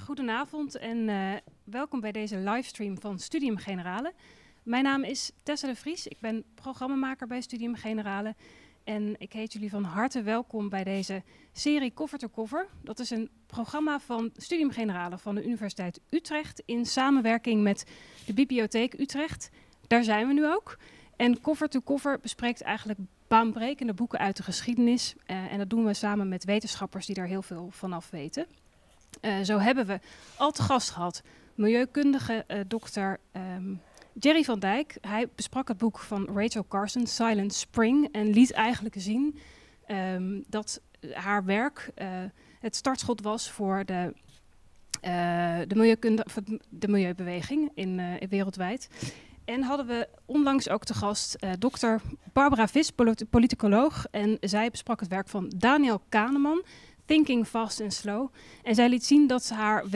Goedenavond en welkom bij deze livestream van Studium Generale. Mijn naam is Tessa de Vries, ik ben programmamaker bij Studium Generale. En ik heet jullie van harte welkom bij deze serie Cover to Cover. Dat is een programma van Studium Generale van de Universiteit Utrecht in samenwerking met de Bibliotheek Utrecht. Daar zijn we nu ook. En Cover to Cover bespreekt eigenlijk baanbrekende boeken uit de geschiedenis. En dat doen we samen met wetenschappers die daar heel veel vanaf weten. Zo hebben we al te gast gehad milieukundige dokter Jerry van Dijk. Hij besprak het boek van Rachel Carson, Silent Spring, en liet eigenlijk zien dat haar werk het startschot was voor de milieubeweging wereldwijd. En hadden we onlangs ook te gast dokter Barbara Vis, politicoloog. En zij besprak het werk van Daniel Kahneman, Thinking Fast and Slow. En zij liet zien dat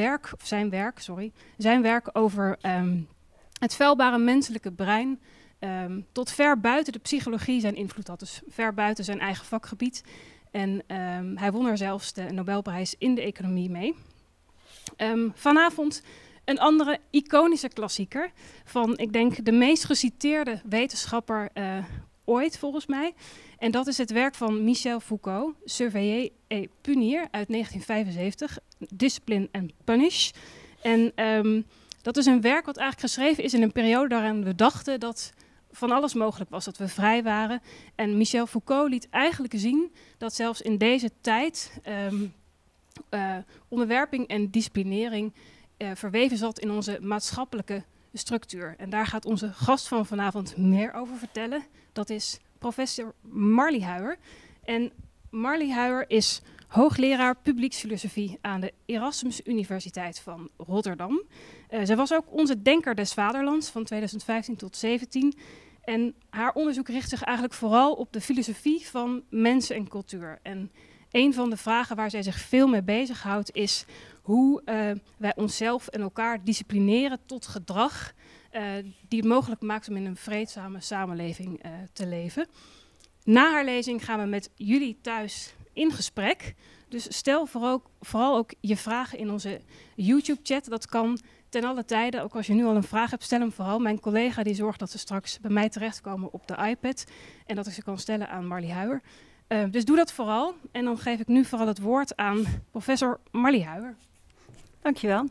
zijn werk over het feilbare menselijke brein tot ver buiten de psychologie zijn invloed had. Dus ver buiten zijn eigen vakgebied. En hij won er zelfs de Nobelprijs in de economie mee. Vanavond een andere iconische klassieker van, ik denk, de meest geciteerde wetenschapper ooit, volgens mij. En dat is het werk van Michel Foucault, Surveiller et punir, uit 1975, Discipline and Punish. En dat is een werk wat eigenlijk geschreven is in een periode waarin we dachten dat van alles mogelijk was, dat we vrij waren. En Michel Foucault liet eigenlijk zien dat zelfs in deze tijd onderwerping en disciplinering verweven zat in onze maatschappelijke structuur. En daar gaat onze gast van vanavond meer over vertellen. Dat is professor Marlie Huijer. En Marlie Huijer is hoogleraar publieksfilosofie aan de Erasmus Universiteit van Rotterdam. Zij was ook onze Denker des Vaderlands van 2015 tot 2017. En haar onderzoek richt zich eigenlijk vooral op de filosofie van mensen en cultuur. En een van de vragen waar zij zich veel mee bezighoudt is hoe wij onszelf en elkaar disciplineren tot gedrag die het mogelijk maakt om in een vreedzame samenleving te leven. Na haar lezing gaan we met jullie thuis in gesprek. Dus stel vooral ook je vragen in onze YouTube-chat. Dat kan ten alle tijde. Ook als je nu al een vraag hebt, stel hem vooral. Mijn collega die zorgt dat ze straks bij mij terechtkomen op de iPad. En dat ik ze kan stellen aan Marlie Huijer. Dus doe dat vooral. En dan geef ik nu vooral het woord aan professor Marlie Huijer. Dankjewel.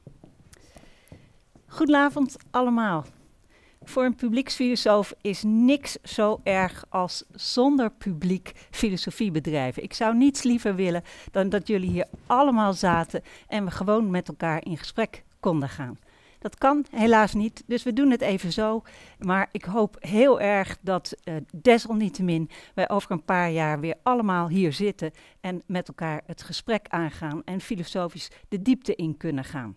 Goedenavond allemaal. Voor een publieksfilosoof is niks zo erg als zonder publiek filosofie bedrijven. Ik zou niets liever willen dan dat jullie hier allemaal zaten en we gewoon met elkaar in gesprek konden gaan. Dat kan helaas niet, dus we doen het even zo. Maar ik hoop heel erg dat desalniettemin wij over een paar jaar weer allemaal hier zitten en met elkaar het gesprek aangaan en filosofisch de diepte in kunnen gaan.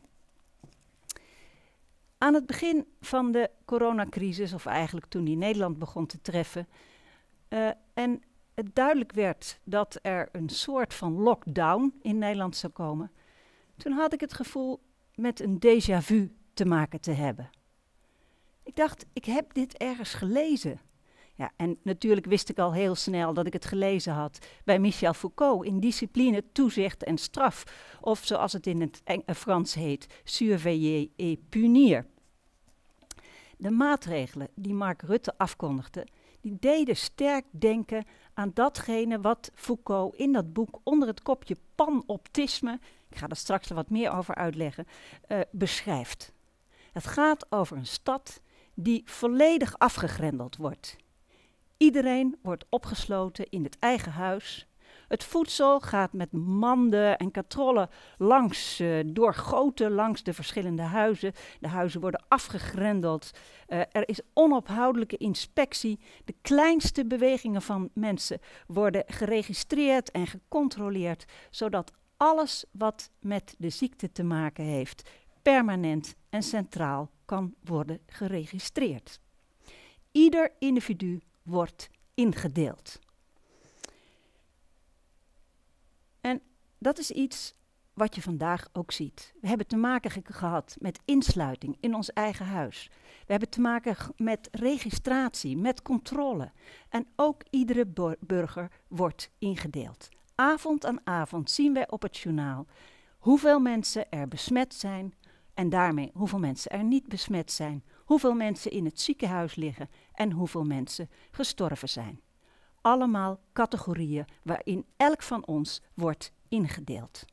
Aan het begin van de coronacrisis, of eigenlijk toen die Nederland begon te treffen, en het duidelijk werd dat er een soort van lockdown in Nederland zou komen, toen had ik het gevoel met een déjà vu te maken te hebben. Ik dacht, ik heb dit ergens gelezen. Ja, en natuurlijk wist ik al heel snel dat ik het gelezen had bij Michel Foucault in Discipline, Toezicht en Straf. Of zoals het in het Frans heet, Surveiller et punir. De maatregelen die Mark Rutte afkondigde, die deden sterk denken aan datgene wat Foucault in dat boek onder het kopje panoptisme, ik ga er straks wat meer over uitleggen, beschrijft. Het gaat over een stad die volledig afgegrendeld wordt. Iedereen wordt opgesloten in het eigen huis. Het voedsel gaat met manden en katrollen door goten langs de verschillende huizen. De huizen worden afgegrendeld. Er is onophoudelijke inspectie. De kleinste bewegingen van mensen worden geregistreerd en gecontroleerd, zodat alles wat met de ziekte te maken heeft permanent en centraal kan worden geregistreerd. Ieder individu wordt ingedeeld. En dat is iets wat je vandaag ook ziet. We hebben te maken gehad met insluiting in ons eigen huis. We hebben te maken met registratie, met controle. En ook iedere burger wordt ingedeeld. Avond aan avond zien wij op het journaal hoeveel mensen er besmet zijn en daarmee hoeveel mensen er niet besmet zijn, hoeveel mensen in het ziekenhuis liggen en hoeveel mensen gestorven zijn. Allemaal categorieën waarin elk van ons wordt ingedeeld.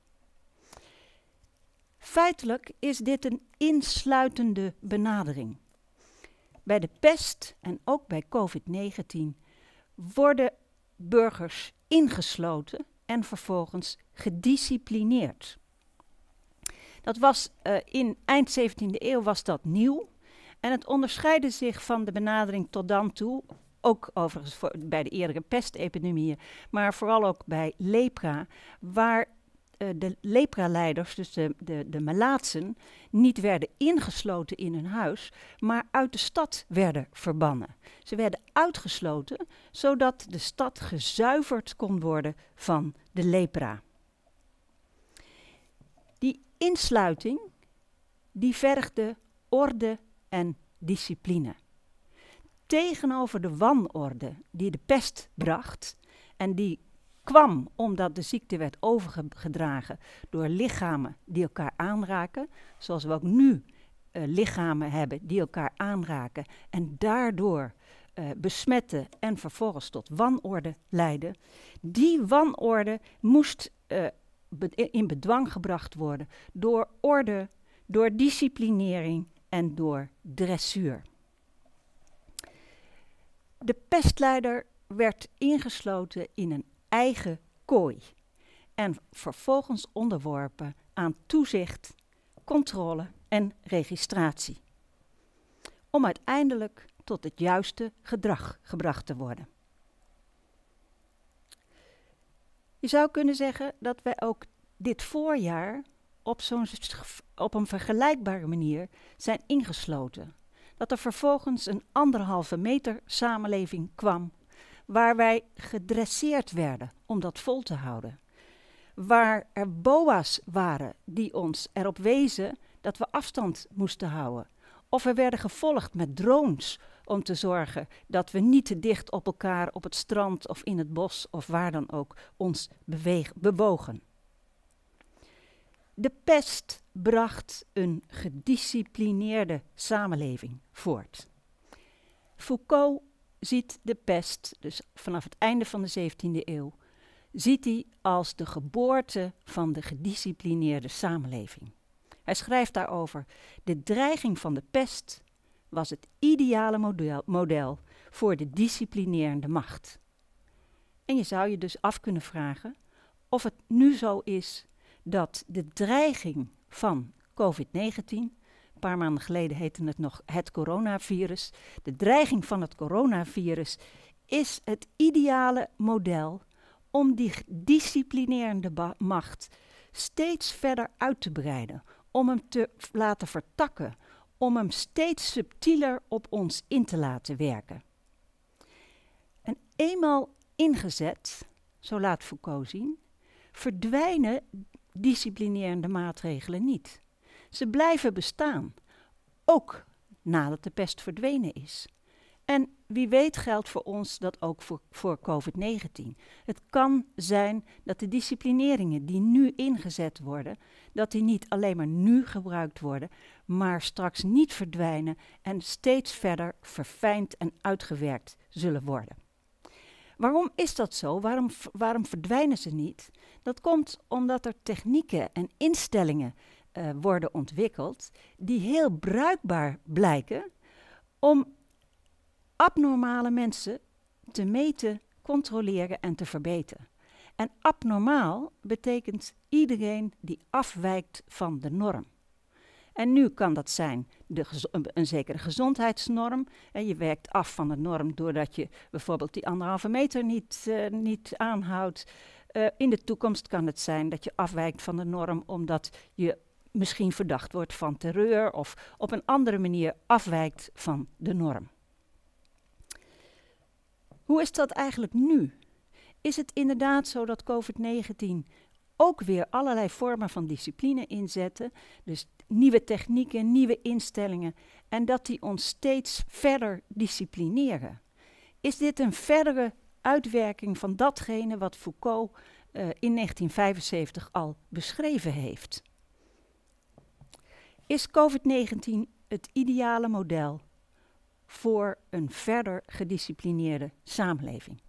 Feitelijk is dit een insluitende benadering. Bij de pest en ook bij COVID-19 worden burgers ingesloten en vervolgens gedisciplineerd. Dat was in eind 17e eeuw was dat nieuw en het onderscheidde zich van de benadering tot dan toe, ook overigens bij de eerdere pestepidemieën, maar vooral ook bij lepra, waar de lepraleiders, dus de melaatsen, niet werden ingesloten in hun huis, maar uit de stad werden verbannen. Ze werden uitgesloten, zodat de stad gezuiverd kon worden van de lepra. Die insluiting, die vergde orde en discipline. Tegenover de wanorde die de pest bracht en die kwam omdat de ziekte werd overgedragen door lichamen die elkaar aanraken, zoals we ook nu lichamen hebben die elkaar aanraken en daardoor besmetten en vervolgens tot wanorde leiden. Die wanorde moest in bedwang gebracht worden door orde, door disciplinering en door dressuur. De pestleider werd ingesloten in een eigen kooi en vervolgens onderworpen aan toezicht, controle en registratie, om uiteindelijk tot het juiste gedrag gebracht te worden. Je zou kunnen zeggen dat wij ook dit voorjaar op een vergelijkbare manier zijn ingesloten. Dat er vervolgens een 1,5 meter samenleving kwam, waar wij gedresseerd werden om dat vol te houden. Waar er boa's waren die ons erop wezen dat we afstand moesten houden. Of we werden gevolgd met drones om te zorgen dat we niet te dicht op elkaar op het strand of in het bos of waar dan ook ons bewogen. De pest bracht een gedisciplineerde samenleving voort. Foucault ziet de pest, dus vanaf het einde van de 17e eeuw, ziet hij als de geboorte van de gedisciplineerde samenleving. Hij schrijft daarover: de dreiging van de pest was het ideale model voor de disciplinerende macht. En je zou je dus af kunnen vragen of het nu zo is dat de dreiging van COVID-19, een paar maanden geleden heette het nog het coronavirus, de dreiging van het coronavirus is het ideale model om die disciplinerende macht steeds verder uit te breiden, om hem te laten vertakken, om hem steeds subtieler op ons in te laten werken. En eenmaal ingezet, zo laat Foucault zien, verdwijnen disciplinerende maatregelen niet. Ze blijven bestaan, ook nadat de pest verdwenen is. En wie weet geldt voor ons dat ook voor COVID-19. Het kan zijn dat de disciplineringen die nu ingezet worden, dat die niet alleen maar nu gebruikt worden, maar straks niet verdwijnen en steeds verder verfijnd en uitgewerkt zullen worden. Waarom is dat zo? Waarom verdwijnen ze niet? Dat komt omdat er technieken en instellingen worden ontwikkeld die heel bruikbaar blijken om abnormale mensen te meten, controleren en te verbeteren. En abnormaal betekent iedereen die afwijkt van de norm. En nu kan dat zijn een zekere gezondheidsnorm. En je wijkt af van de norm doordat je bijvoorbeeld die 1,5 meter niet aanhoudt. In de toekomst kan het zijn dat je afwijkt van de norm omdat je misschien verdacht wordt van terreur of op een andere manier afwijkt van de norm. Hoe is dat eigenlijk nu? Is het inderdaad zo dat COVID-19 ook weer allerlei vormen van discipline inzetten, dus nieuwe technieken, nieuwe instellingen, en dat die ons steeds verder disciplineren? Is dit een verdere uitwerking van datgene wat Foucault in 1975 al beschreven heeft. Is COVID-19 het ideale model voor een verder gedisciplineerde samenleving?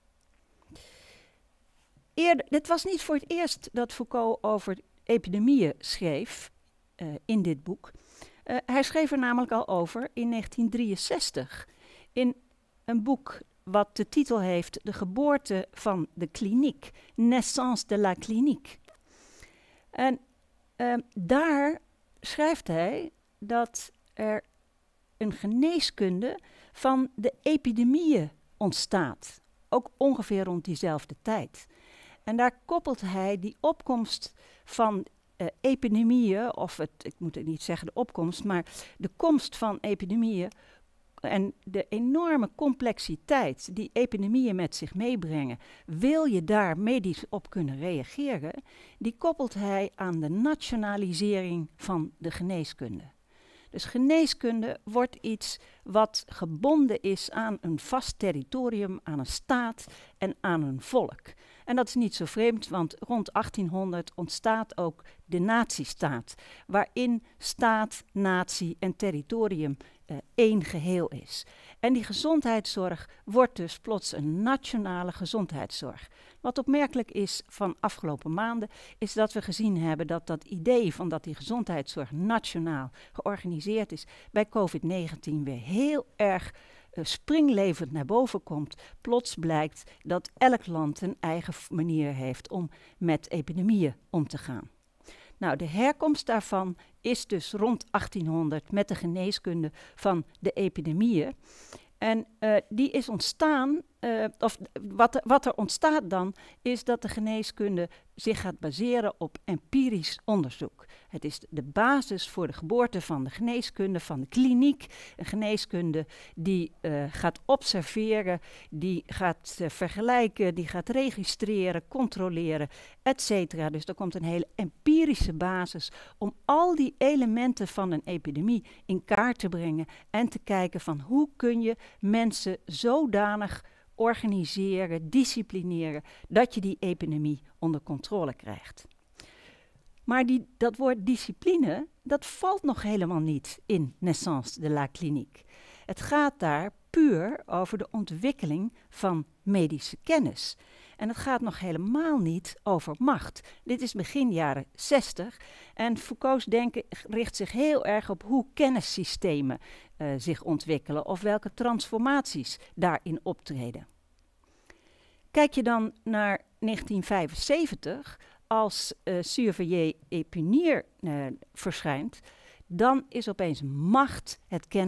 Dit was niet voor het eerst dat Foucault over epidemieën schreef in dit boek. Hij schreef er namelijk al over in 1963 in een boek wat de titel heeft De geboorte van de kliniek, Naissance de la clinique. En daar schrijft hij dat er een geneeskunde van de epidemieën ontstaat, ook ongeveer rond diezelfde tijd. En daar koppelt hij die opkomst van epidemieën, of ik moet het niet zeggen de opkomst, maar de komst van epidemieën en de enorme complexiteit die epidemieën met zich meebrengen, wil je daar medisch op kunnen reageren, die koppelt hij aan de nationalisering van de geneeskunde. Dus geneeskunde wordt iets wat gebonden is aan een vast territorium, aan een staat en aan een volk. En dat is niet zo vreemd, want rond 1800 ontstaat ook de natiestaat, waarin staat, natie en territorium één geheel is. En die gezondheidszorg wordt dus plots een nationale gezondheidszorg. Wat opmerkelijk is van afgelopen maanden, is dat we gezien hebben dat dat idee van dat die gezondheidszorg nationaal georganiseerd is, bij COVID-19 weer heel erg springlevend naar boven komt. Plots blijkt dat elk land een eigen manier heeft om met epidemieën om te gaan. Nou, de herkomst daarvan is dus rond 1800 met de geneeskunde van de epidemieën. En die is ontstaan, wat er ontstaat dan, is dat de geneeskunde zich gaat baseren op empirisch onderzoek. Het is de basis voor de geboorte van de geneeskunde, van de kliniek. Een geneeskunde die gaat observeren, die gaat vergelijken, die gaat registreren, controleren, etc. Dus er komt een hele empirische basis om al die elementen van een epidemie in kaart te brengen en te kijken van hoe kun je mensen zodanig organiseren, disciplineren, dat je die epidemie onder controle krijgt. Maar dat woord discipline, dat valt nog helemaal niet in Naissance de la clinique. Het gaat daar puur over de ontwikkeling van medische kennis. En het gaat nog helemaal niet over macht. Dit is begin jaren 60 en Foucault's denken richt zich heel erg op hoe kennissystemen zich ontwikkelen of welke transformaties daarin optreden. Kijk je dan naar 1975, als Surveiller et punir verschijnt, dan is opeens macht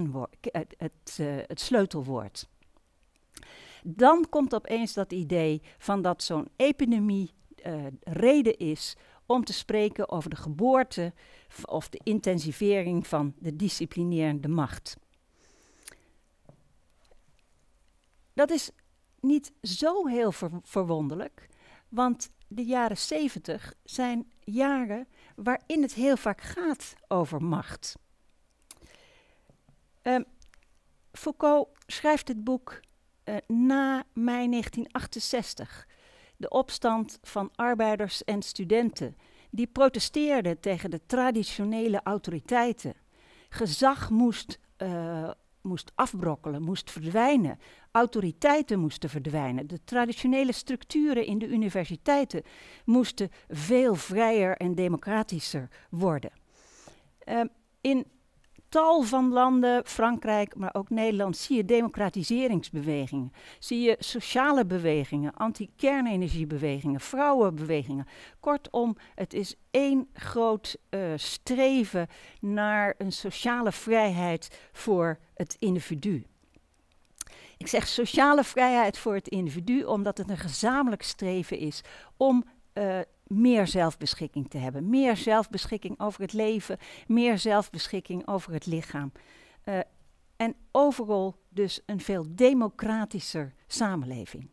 het sleutelwoord. Dan komt opeens dat idee van dat zo'n epidemie reden is om te spreken over de geboorte of de intensivering van de disciplinerende macht. Dat is niet zo heel verwonderlijk, want de jaren 70 zijn jaren waarin het heel vaak gaat over macht. Foucault schrijft het boek na mei 1968. De opstand van arbeiders en studenten die protesteerden tegen de traditionele autoriteiten. Gezag moest afbrokkelen, moest verdwijnen. Autoriteiten moesten verdwijnen. De traditionele structuren in de universiteiten moesten veel vrijer en democratischer worden. In tal van landen, Frankrijk, maar ook Nederland, zie je democratiseringsbewegingen. Zie je sociale bewegingen, anti-kernenergiebewegingen, vrouwenbewegingen. Kortom, het is één groot streven naar een sociale vrijheid voor het individu. Ik zeg sociale vrijheid voor het individu omdat het een gezamenlijk streven is om meer zelfbeschikking te hebben. Meer zelfbeschikking over het leven, meer zelfbeschikking over het lichaam. En overal dus een veel democratischer samenleving.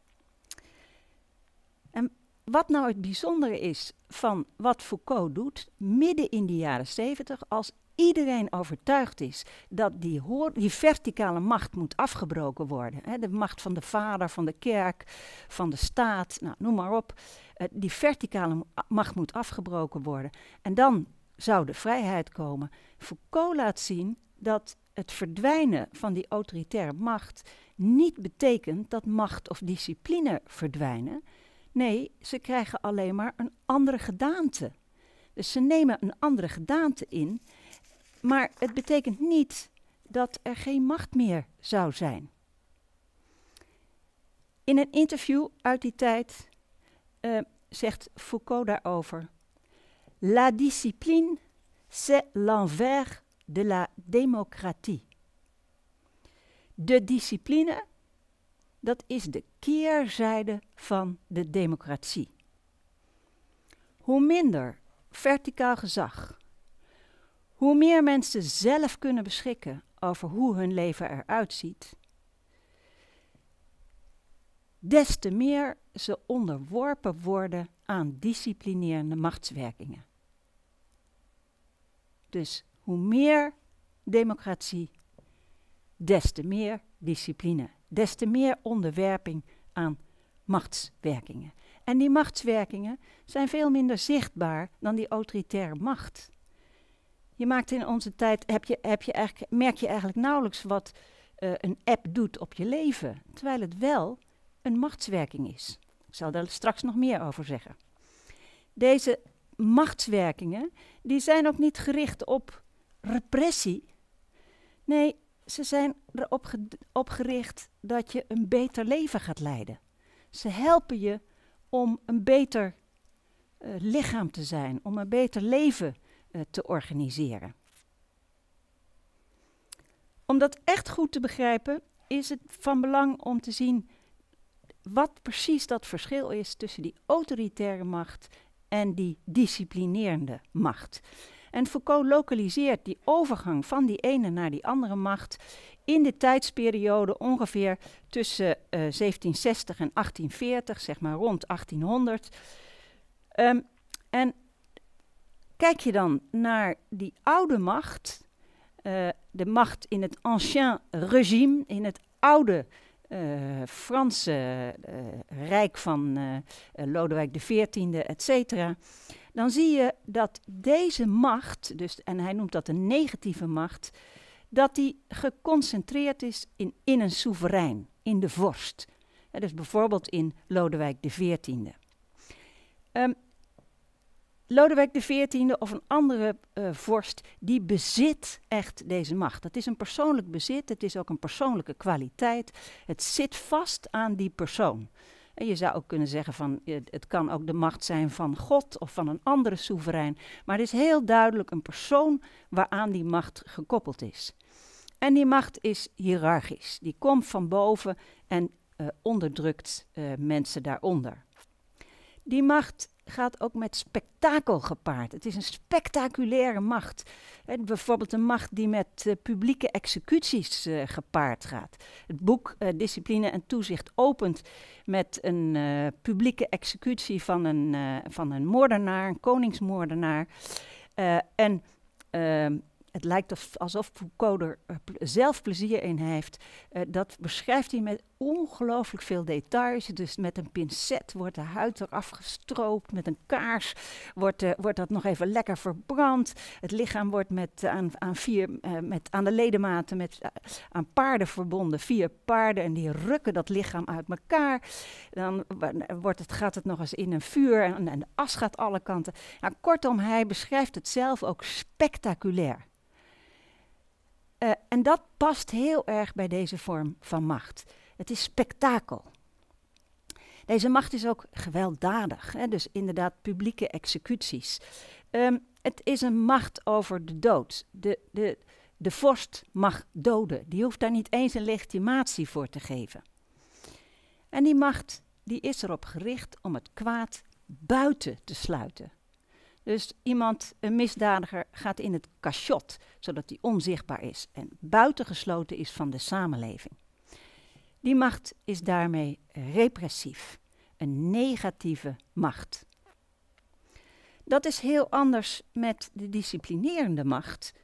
En wat nou het bijzondere is van wat Foucault doet, midden in de jaren 70, als iedereen overtuigd is dat die verticale macht moet afgebroken worden. Hè, de macht van de vader, van de kerk, van de staat, nou, noem maar op. Die verticale macht moet afgebroken worden. En dan zou de vrijheid komen. Foucault laat zien dat het verdwijnen van die autoritaire macht niet betekent dat macht of discipline verdwijnen. Nee, ze krijgen alleen maar een andere gedaante. Dus ze nemen een andere gedaante in, maar het betekent niet dat er geen macht meer zou zijn. In een interview uit die tijd zegt Foucault daarover: La discipline, c'est l'envers de la démocratie. De discipline, dat is de keerzijde van de democratie. Hoe minder verticaal gezag, hoe meer mensen zelf kunnen beschikken over hoe hun leven eruit ziet, des te meer ze onderworpen worden aan disciplinerende machtswerkingen. Dus hoe meer democratie, des te meer discipline, des te meer onderwerping aan machtswerkingen. En die machtswerkingen zijn veel minder zichtbaar dan die autoritaire macht. Je maakt in onze tijd, merk je eigenlijk nauwelijks wat een app doet op je leven, terwijl het wel een machtswerking is. Ik zal daar straks nog meer over zeggen. Deze machtswerkingen, die zijn ook niet gericht op repressie. Nee, ze zijn erop gericht dat je een beter leven gaat leiden. Ze helpen je om een beter lichaam te zijn, om een beter leven te organiseren. Om dat echt goed te begrijpen, is het van belang om te zien wat precies dat verschil is tussen die autoritaire macht en die disciplinerende macht. En Foucault lokaliseert die overgang van die ene naar die andere macht in de tijdsperiode ongeveer tussen 1760 en 1840, zeg maar rond 1800. En kijk je dan naar die oude macht, de macht in het ancien régime, in het oude Franse rijk van Lodewijk XIV, et cetera, dan zie je dat deze macht, dus, en hij noemt dat een negatieve macht, dat die geconcentreerd is in een soeverein, in de vorst. Dus bijvoorbeeld in Lodewijk XIV. Lodewijk XIV of een andere vorst, die bezit echt deze macht. Het is een persoonlijk bezit, het is ook een persoonlijke kwaliteit. Het zit vast aan die persoon. En je zou ook kunnen zeggen van, het kan ook de macht zijn van God of van een andere soeverein. Maar het is heel duidelijk een persoon waaraan die macht gekoppeld is. En die macht is hiërarchisch. Die komt van boven en onderdrukt mensen daaronder. Die macht gaat ook met spektakel gepaard. Het is een spectaculaire macht. Bijvoorbeeld een macht die met publieke executies gepaard gaat. Het boek Discipline en Toezicht opent met een publieke executie van een moordenaar, een koningsmoordenaar. Het lijkt alsof Foucault er zelf plezier in heeft. Dat beschrijft hij met ongelooflijk veel details. Dus met een pincet wordt de huid eraf gestroopt. Met een kaars wordt dat nog even lekker verbrand. Het lichaam wordt aan de ledematen aan paarden verbonden. 4 paarden en die rukken dat lichaam uit elkaar. Dan gaat het nog eens in een vuur en de as gaat alle kanten. Nou, kortom, hij beschrijft het zelf ook spectaculair. En dat past heel erg bij deze vorm van macht. Het is spektakel. Deze macht is ook gewelddadig, hè? Dus inderdaad publieke executies. Het is een macht over de dood. De vorst mag doden. Die hoeft daar niet eens een legitimatie voor te geven. En die macht die is erop gericht om het kwaad buiten te sluiten. Dus een misdadiger, gaat in het cachot, zodat hij onzichtbaar is en buitengesloten is van de samenleving. Die macht is daarmee repressief, een negatieve macht. Dat is heel anders met de disciplinerende macht.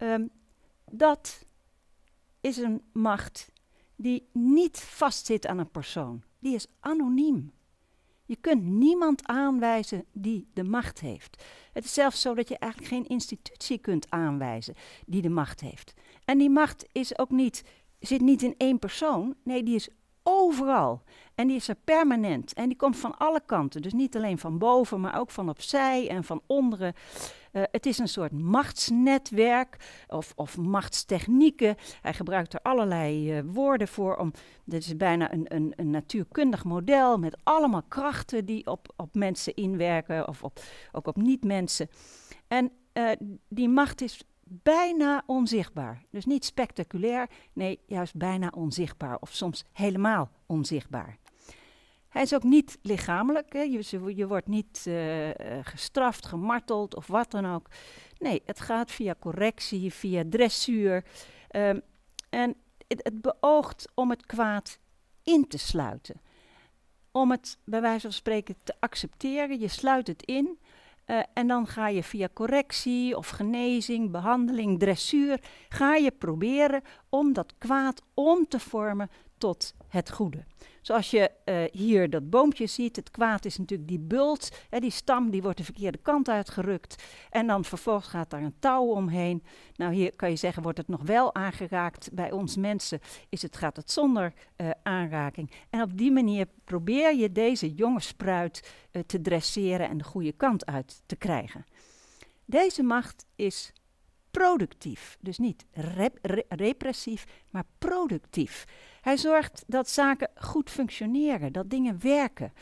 Dat is een macht die niet vastzit aan een persoon. Die is anoniem. Je kunt niemand aanwijzen die de macht heeft. Het is zelfs zo dat je eigenlijk geen institutie kunt aanwijzen die de macht heeft. En die macht is ook zit niet in één persoon. Nee, die is overal. En die is er permanent. En die komt van alle kanten. Dus niet alleen van boven, maar ook van opzij en van onderen. Het is een soort machtsnetwerk of machtstechnieken. Hij gebruikt er allerlei woorden voor. Dit is bijna een natuurkundig model met allemaal krachten die op mensen inwerken of ook op niet-mensen. En die macht is bijna onzichtbaar. Dus niet spectaculair, nee, juist bijna onzichtbaar of soms helemaal onzichtbaar. Hij is ook niet lichamelijk, hè. Je wordt niet gestraft, gemarteld of wat dan ook. Nee, het gaat via correctie, via dressuur. En het beoogt om het kwaad in te sluiten. Om het bij wijze van spreken te accepteren. Je sluit het in. En dan ga je via correctie of genezing, behandeling, dressuur, ga je proberen om dat kwaad om te vormen tot het goede. Zoals je hier dat boompje ziet, het kwaad is natuurlijk die bult, die stam die wordt de verkeerde kant uitgerukt en dan vervolgens gaat daar een touw omheen. Nou, hier kan je zeggen, wordt het nog wel aangeraakt. Bij ons mensen gaat het zonder aanraking. En op die manier probeer je deze jonge spruit te dresseren en de goede kant uit te krijgen. Deze macht is productief, dus niet repressief, maar productief. Hij zorgt dat zaken goed functioneren, dat dingen werken.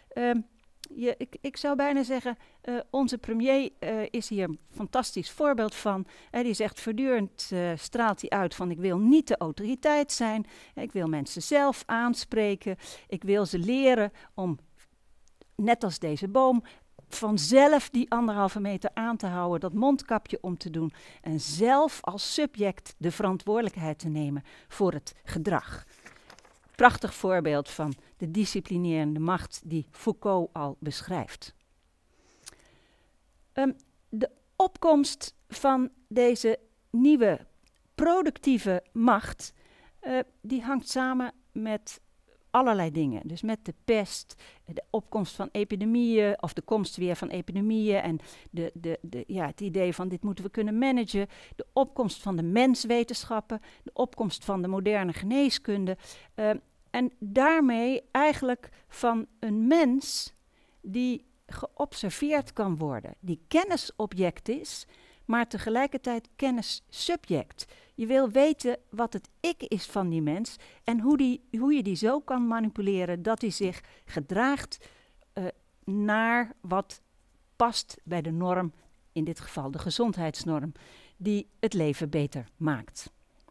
Ik zou bijna zeggen, onze premier is hier een fantastisch voorbeeld van. Die zegt voortdurend, straalt hij uit van ik wil niet de autoriteit zijn. Ik wil mensen zelf aanspreken. Ik wil ze leren om, net als deze boom, vanzelf die 1,5 meter aan te houden, dat mondkapje om te doen en zelf als subject de verantwoordelijkheid te nemen voor het gedrag. Prachtig voorbeeld van de disciplinerende macht die Foucault al beschrijft. De opkomst van deze nieuwe productieve macht, die hangt samen met allerlei dingen. Dus met de pest, de opkomst van epidemieën of de komst weer van epidemieën en het idee van dit moeten we kunnen managen, de opkomst van de menswetenschappen, de opkomst van de moderne geneeskunde en daarmee eigenlijk van een mens die geobserveerd kan worden, die kennisobject is, maar tegelijkertijd kennissubject. Je wil weten wat het ik is van die mens en hoe je die zo kan manipuleren dat hij zich gedraagt naar wat past bij de norm, in dit geval de gezondheidsnorm, die het leven beter maakt.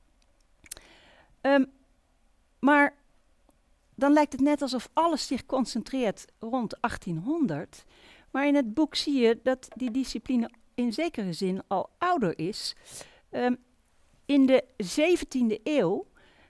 Maar dan lijkt het net alsof alles zich concentreert rond 1800, maar in het boek zie je dat die discipline in zekere zin al ouder is. In de 17e eeuw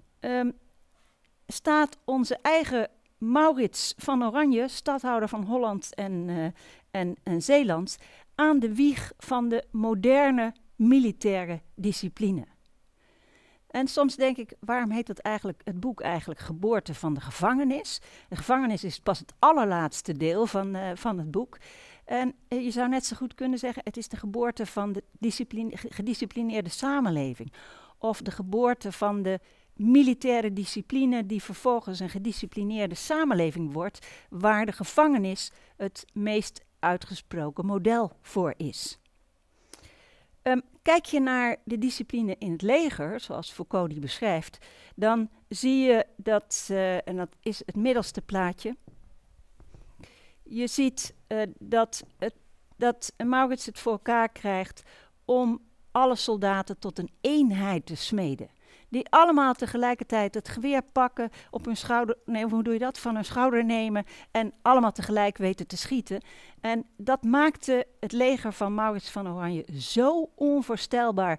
staat onze eigen Maurits van Oranje, stadhouder van Holland en Zeeland, aan de wieg van de moderne militaire discipline. En soms denk ik, waarom heet het boek eigenlijk Geboorte van de gevangenis? De gevangenis is pas het allerlaatste deel van het boek. En je zou net zo goed kunnen zeggen, het is de geboorte van de gedisciplineerde samenleving. Of de geboorte van de militaire discipline die vervolgens een gedisciplineerde samenleving wordt, waar de gevangenis het meest uitgesproken model voor is. Kijk je naar de discipline in het leger, zoals Foucault die beschrijft, dan zie je dat, en dat is het middelste plaatje, je ziet dat Maurits het voor elkaar krijgt om alle soldaten tot een eenheid te smeden. Die allemaal tegelijkertijd het geweer pakken, op hun schouder, nee, hoe doe je dat? Van hun schouder nemen en allemaal tegelijk weten te schieten. En dat maakte het leger van Maurits van Oranje zo onvoorstelbaar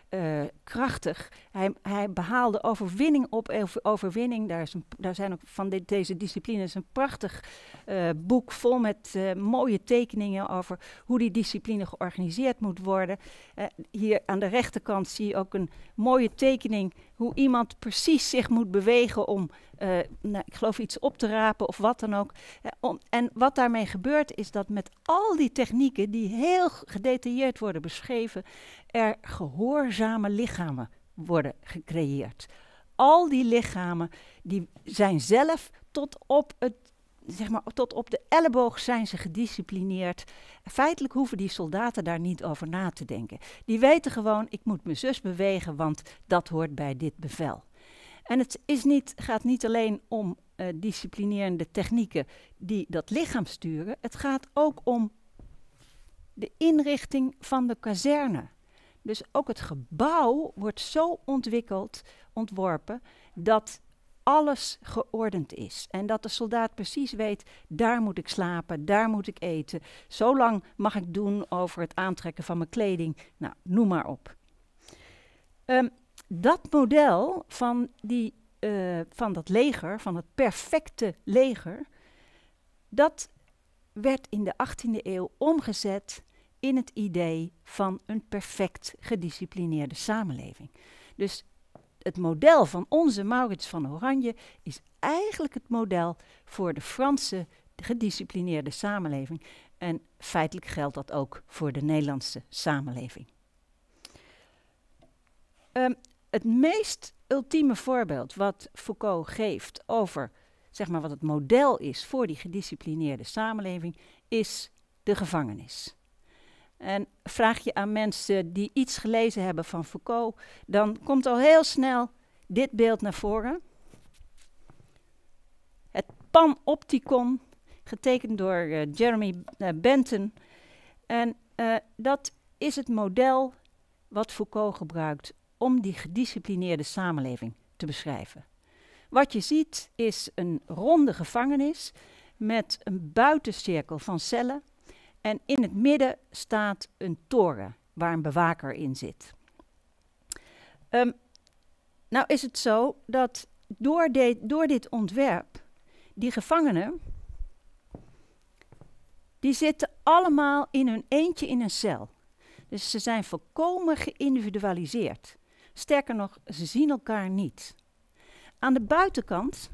krachtig. Hij behaalde overwinning op overwinning. Daar zijn ook van deze disciplines een prachtig boek vol met mooie tekeningen over hoe die discipline georganiseerd moet worden. Hier aan de rechterkant zie je ook een mooie tekening hoe iemand precies zich moet bewegen om, ik geloof iets op te rapen of wat dan ook. En wat daarmee gebeurt is dat met al die technieken die heel gedetailleerd worden beschreven, er gehoorzame lichamen worden gecreëerd. Al die lichamen die zijn zelf tot op de elleboog zijn ze gedisciplineerd. Feitelijk hoeven die soldaten daar niet over na te denken. Die weten gewoon, ik moet mijn zus bewegen, want dat hoort bij dit bevel. En het gaat niet alleen om disciplinerende technieken die dat lichaam sturen. Het gaat ook om de inrichting van de kazerne. Dus ook het gebouw wordt zo ontworpen, dat alles geordend is. En dat de soldaat precies weet, daar moet ik slapen, daar moet ik eten. Zo lang mag ik doen over het aantrekken van mijn kleding. Nou, noem maar op. Dat model van dat leger, van het perfecte leger, dat werd in de 18e eeuw omgezet in het idee van een perfect gedisciplineerde samenleving. Dus het model van onze Maurits van Oranje is eigenlijk het model voor de Franse gedisciplineerde samenleving. En feitelijk geldt dat ook voor de Nederlandse samenleving. Het meest ultieme voorbeeld wat Foucault geeft over, zeg maar, wat het model is voor die gedisciplineerde samenleving, is de gevangenis. En vraag je aan mensen die iets gelezen hebben van Foucault, dan komt al heel snel dit beeld naar voren. Het panopticon, getekend door Jeremy Bentham. En dat is het model wat Foucault gebruikt om die gedisciplineerde samenleving te beschrijven. Wat je ziet is een ronde gevangenis met een buitencirkel van cellen. En in het midden staat een toren waar een bewaker in zit. Nou is het zo dat door dit ontwerp, die gevangenen, die zitten allemaal in hun eentje in een cel. Dus ze zijn volkomen geïndividualiseerd. Sterker nog, ze zien elkaar niet. Aan de buitenkant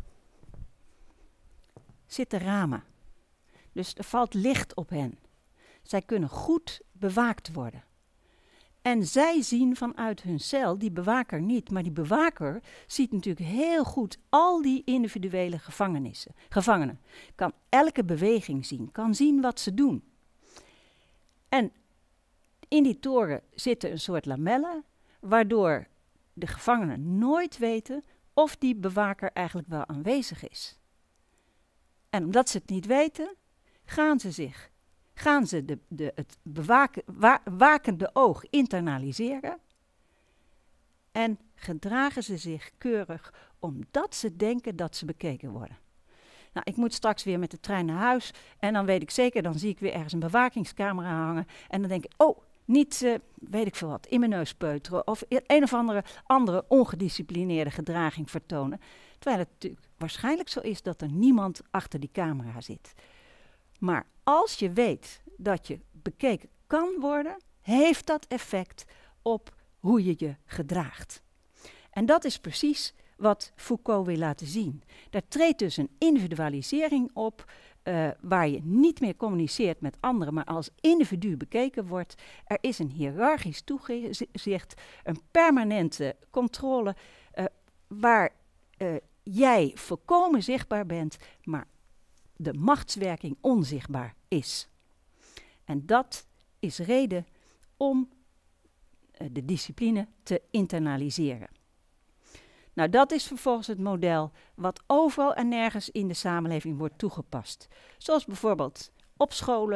zitten ramen. Dus er valt licht op hen. Zij kunnen goed bewaakt worden. En zij zien vanuit hun cel die bewaker niet. Maar die bewaker ziet natuurlijk heel goed al die individuele gevangenen. Kan elke beweging zien, kan zien wat ze doen. En in die toren zitten een soort lamellen, waardoor de gevangenen nooit weten of die bewaker eigenlijk wel aanwezig is. En omdat ze het niet weten, gaan ze het wakende oog internaliseren en gedragen ze zich keurig omdat ze denken dat ze bekeken worden. Nou, ik moet straks weer met de trein naar huis en dan weet ik zeker, dan zie ik weer ergens een bewakingscamera hangen en dan denk ik, niet, weet ik veel wat, in mijn neus peuteren of een of andere ongedisciplineerde gedraging vertonen. Terwijl het natuurlijk waarschijnlijk zo is dat er niemand achter die camera zit. Maar als je weet dat je bekeken kan worden, heeft dat effect op hoe je je gedraagt. En dat is precies wat Foucault wil laten zien. Daar treedt dus een individualisering op, waar je niet meer communiceert met anderen, maar als individu bekeken wordt. Er is een hiërarchisch toezicht, een permanente controle, waar jij volkomen zichtbaar bent, maar de machtswerking onzichtbaar is. En dat is reden om de discipline te internaliseren. Nou, dat is vervolgens het model wat overal en nergens in de samenleving wordt toegepast. Zoals bijvoorbeeld op scholen,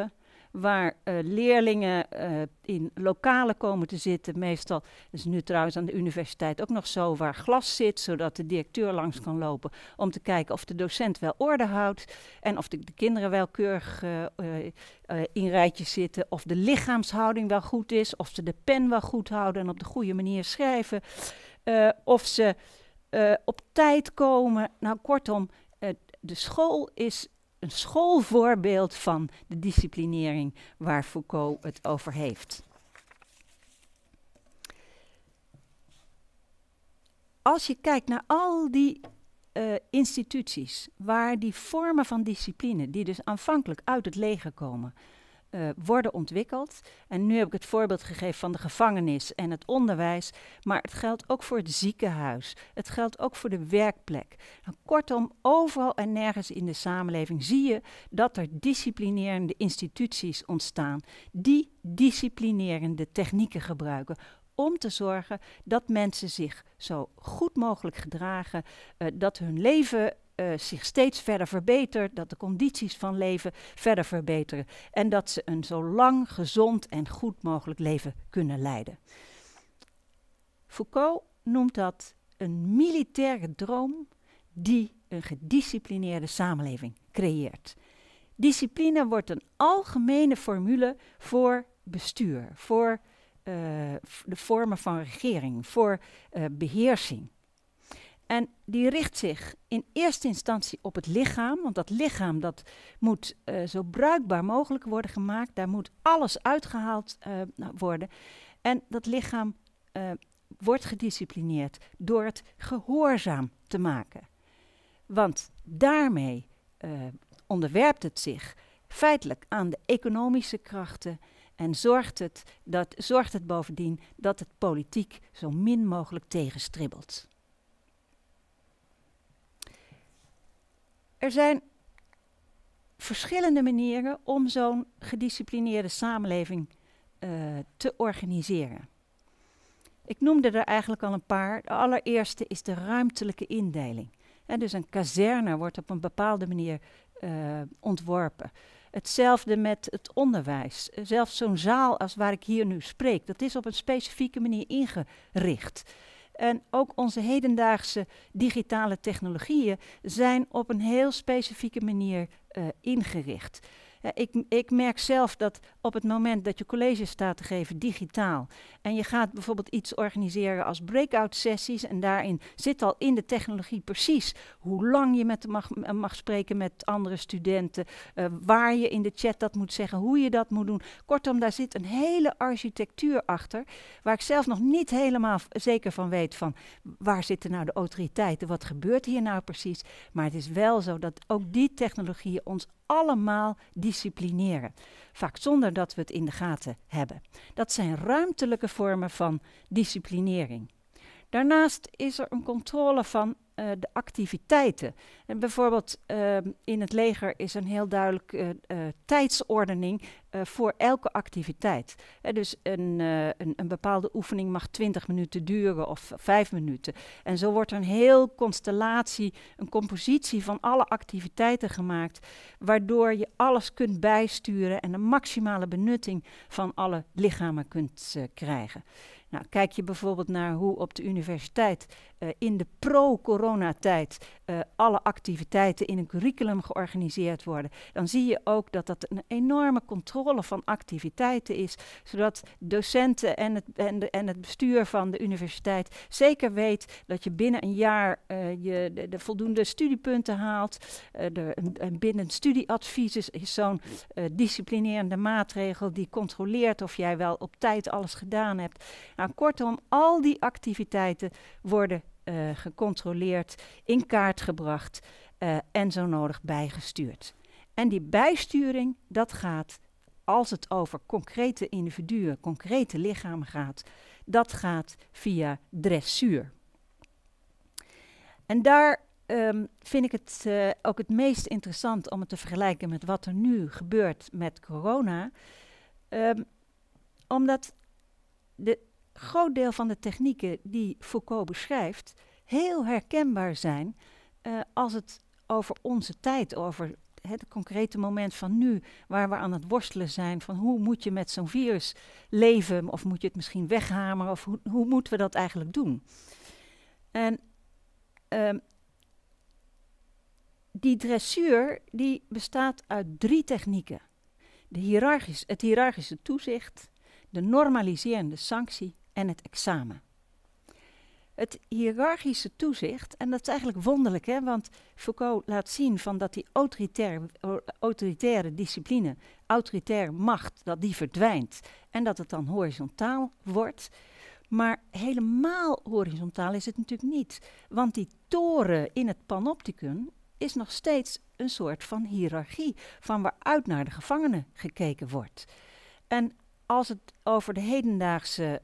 waar leerlingen in lokalen komen te zitten. Meestal, dat is nu trouwens aan de universiteit ook nog zo, waar glas zit, zodat de directeur langs kan lopen om te kijken of de docent wel orde houdt en of de kinderen wel keurig in rijtjes zitten, of de lichaamshouding wel goed is, of ze de pen wel goed houden en op de goede manier schrijven, of ze op tijd komen. Nou, kortom, de school is een schoolvoorbeeld van de disciplinering waar Foucault het over heeft. Als je kijkt naar al die instituties waar die vormen van discipline, die dus aanvankelijk uit het leger komen, worden ontwikkeld. En nu heb ik het voorbeeld gegeven van de gevangenis en het onderwijs, maar het geldt ook voor het ziekenhuis. Het geldt ook voor de werkplek. Nou, kortom, overal en nergens in de samenleving zie je dat er disciplinerende instituties ontstaan die disciplinerende technieken gebruiken om te zorgen dat mensen zich zo goed mogelijk gedragen, dat hun leven zich steeds verder verbetert, dat de condities van leven verder verbeteren en dat ze een zo lang, gezond en goed mogelijk leven kunnen leiden. Foucault noemt dat een militaire droom die een gedisciplineerde samenleving creëert. Discipline wordt een algemene formule voor bestuur, voor de vormen van regering, voor beheersing. En die richt zich in eerste instantie op het lichaam, want dat lichaam dat moet zo bruikbaar mogelijk worden gemaakt. Daar moet alles uitgehaald worden. En dat lichaam wordt gedisciplineerd door het gehoorzaam te maken. Want daarmee onderwerpt het zich feitelijk aan de economische krachten en zorgt het bovendien dat het politiek zo min mogelijk tegenstribbelt. Er zijn verschillende manieren om zo'n gedisciplineerde samenleving te organiseren. Ik noemde er eigenlijk al een paar. De allereerste is de ruimtelijke indeling. Dus een kazerne wordt op een bepaalde manier ontworpen. Hetzelfde met het onderwijs. Zelfs zo'n zaal als waar ik hier nu spreek, dat is op een specifieke manier ingericht. En ook onze hedendaagse digitale technologieën zijn op een heel specifieke manier ingericht. Ik merk zelf dat op het moment dat je college staat te geven digitaal en je gaat bijvoorbeeld iets organiseren als breakout sessies en daarin zit al in de technologie precies hoe lang je mag spreken met andere studenten, waar je in de chat dat moet zeggen, hoe je dat moet doen. Kortom, daar zit een hele architectuur achter waar ik zelf nog niet helemaal zeker van weet van waar zitten nou de autoriteiten, wat gebeurt hier nou precies. Maar het is wel zo dat ook die technologieën ons allemaal disciplineren. Vaak zonder dat we het in de gaten hebben. Dat zijn ruimtelijke vormen van disciplinering. Daarnaast is er een controle van de activiteiten. En bijvoorbeeld in het leger is een heel duidelijk tijdsordening voor elke activiteit. Dus een bepaalde oefening mag 20 minuten duren of 5 minuten. En zo wordt er een heel constellatie, een compositie van alle activiteiten gemaakt, waardoor je alles kunt bijsturen en een maximale benutting van alle lichamen kunt krijgen. Nou, kijk je bijvoorbeeld naar hoe op de universiteit in de pro-coronatijd alle activiteiten in een curriculum georganiseerd worden, dan zie je ook dat dat een enorme controle van activiteiten is, zodat docenten en het bestuur van de universiteit zeker weet dat je binnen een jaar de voldoende studiepunten haalt. Binnen studieadvies is zo'n disciplinerende maatregel die controleert of jij wel op tijd alles gedaan hebt. Nou, kortom, al die activiteiten worden gecontroleerd, in kaart gebracht en zo nodig bijgestuurd. En die bijsturing, dat gaat, als het over concrete individuen, concrete lichamen gaat, dat gaat via dressuur. En daar vind ik het ook het meest interessant om het te vergelijken met wat er nu gebeurt met corona. Omdat de groot deel van de technieken die Foucault beschrijft heel herkenbaar zijn als het over onze tijd, over het concrete moment van nu, waar we aan het worstelen zijn, van hoe moet je met zo'n virus leven, of moet je het misschien weghameren, of hoe moeten we dat eigenlijk doen? En die dressuur die bestaat uit 3 technieken. Het hiërarchische toezicht, de normaliserende sanctie en het examen. Het hiërarchische toezicht, en dat is eigenlijk wonderlijk, hè, want Foucault laat zien van dat die autoritaire discipline, autoritaire macht, dat die verdwijnt en dat het dan horizontaal wordt. Maar helemaal horizontaal is het natuurlijk niet, want die toren in het panopticon is nog steeds een soort van hiërarchie, van waaruit naar de gevangenen gekeken wordt. En als het over de hedendaagse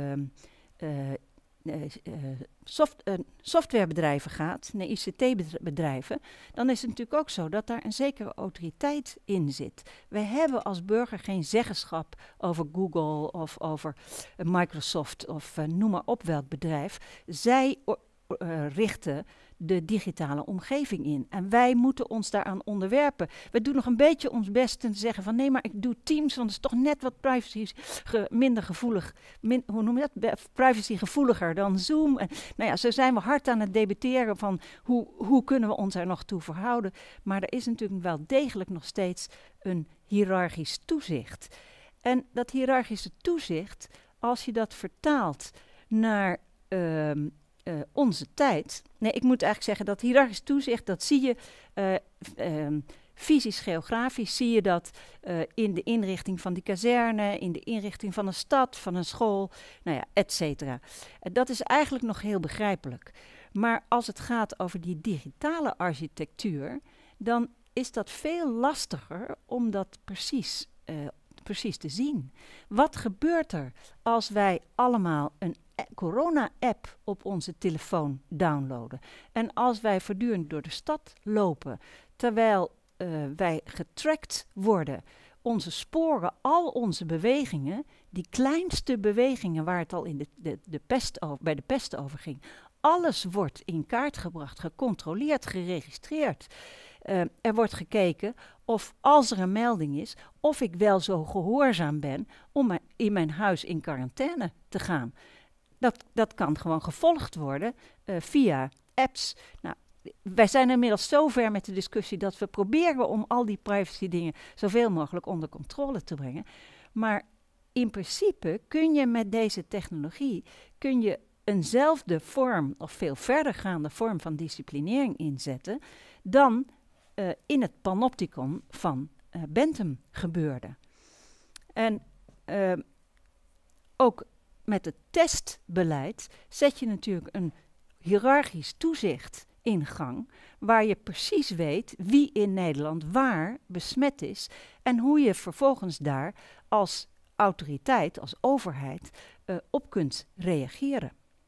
softwarebedrijven gaat, ICT-bedrijven, dan is het natuurlijk ook zo dat daar een zekere autoriteit in zit. Wij hebben als burger geen zeggenschap over Google of over Microsoft of noem maar op welk bedrijf. Zij richten de digitale omgeving in. En wij moeten ons daaraan onderwerpen. We doen nog een beetje ons best te zeggen van nee, maar ik doe Teams, want het is toch net wat minder gevoelig. Hoe noem je dat? Privacygevoeliger dan Zoom. En, nou ja, zo zijn we hard aan het debatteren van hoe kunnen we ons er nog toe verhouden. Maar er is natuurlijk wel degelijk nog steeds een hiërarchisch toezicht. En dat hiërarchische toezicht, als je dat vertaalt naar onze tijd. Nee, ik moet eigenlijk zeggen dat hiërarchisch toezicht, dat zie je fysisch, geografisch, zie je dat in de inrichting van die kazerne, in de inrichting van een stad, van een school, nou ja, et cetera. Dat is eigenlijk nog heel begrijpelijk. Maar als het gaat over die digitale architectuur, dan is dat veel lastiger om dat precies te zien. Wat gebeurt er als wij allemaal een corona-app op onze telefoon downloaden? En als wij voortdurend door de stad lopen, terwijl wij getrackt worden, onze sporen, al onze bewegingen, die kleinste bewegingen waar het al in bij de pest over ging, alles wordt in kaart gebracht, gecontroleerd, geregistreerd. Er wordt gekeken of als er een melding is, of ik wel zo gehoorzaam ben om in mijn huis in quarantaine te gaan. Dat kan gewoon gevolgd worden via apps. Nou, wij zijn inmiddels zo ver met de discussie dat we proberen om al die privacy dingen zoveel mogelijk onder controle te brengen. Maar in principe kun je met deze technologie eenzelfde vorm of veel verdergaande vorm van disciplinering inzetten dan in het panopticon van Bentham gebeurde. En ook met het testbeleid zet je natuurlijk een hiërarchisch toezicht in gang, waar je precies weet wie in Nederland waar besmet is en hoe je vervolgens daar als autoriteit, als overheid, op kunt reageren.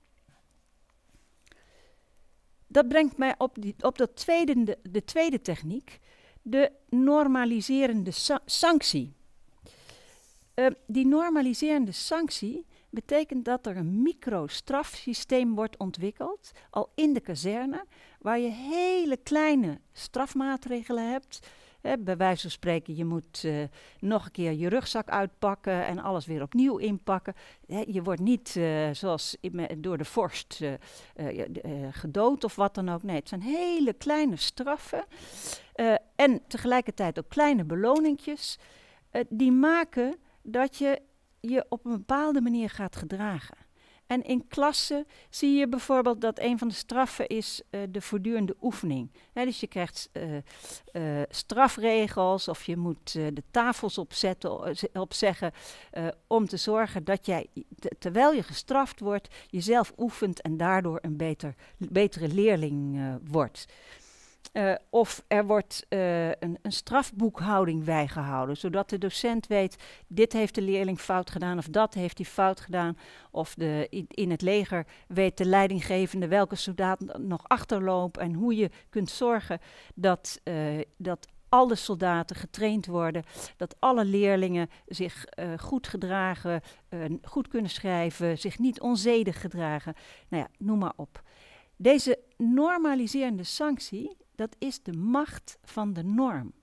Dat brengt mij op de tweede techniek, de normaliserende sanctie. Die normaliserende sanctie betekent dat er een microstrafsysteem wordt ontwikkeld, al in de kazerne, waar je hele kleine strafmaatregelen hebt. Bij wijze van spreken, je moet nog een keer je rugzak uitpakken en alles weer opnieuw inpakken. Je wordt niet zoals door de vorst gedood of wat dan ook. Nee, het zijn hele kleine straffen en tegelijkertijd ook kleine beloningjes. Die maken dat je op een bepaalde manier gaat gedragen. En in klassen zie je bijvoorbeeld dat een van de straffen is de voortdurende oefening. Dus je krijgt strafregels of je moet de tafels opzeggen om te zorgen dat jij, terwijl je gestraft wordt, jezelf oefent en daardoor een betere leerling wordt. Of er wordt een strafboekhouding bijgehouden, zodat de docent weet, dit heeft de leerling fout gedaan of dat heeft hij fout gedaan. Of in het leger weet de leidinggevende welke soldaat nog achterloopt en hoe je kunt zorgen dat alle soldaten getraind worden, dat alle leerlingen zich goed gedragen, goed kunnen schrijven, zich niet onzedig gedragen. Nou ja, noem maar op. Deze normaliserende sanctie, dat is de macht van de norm.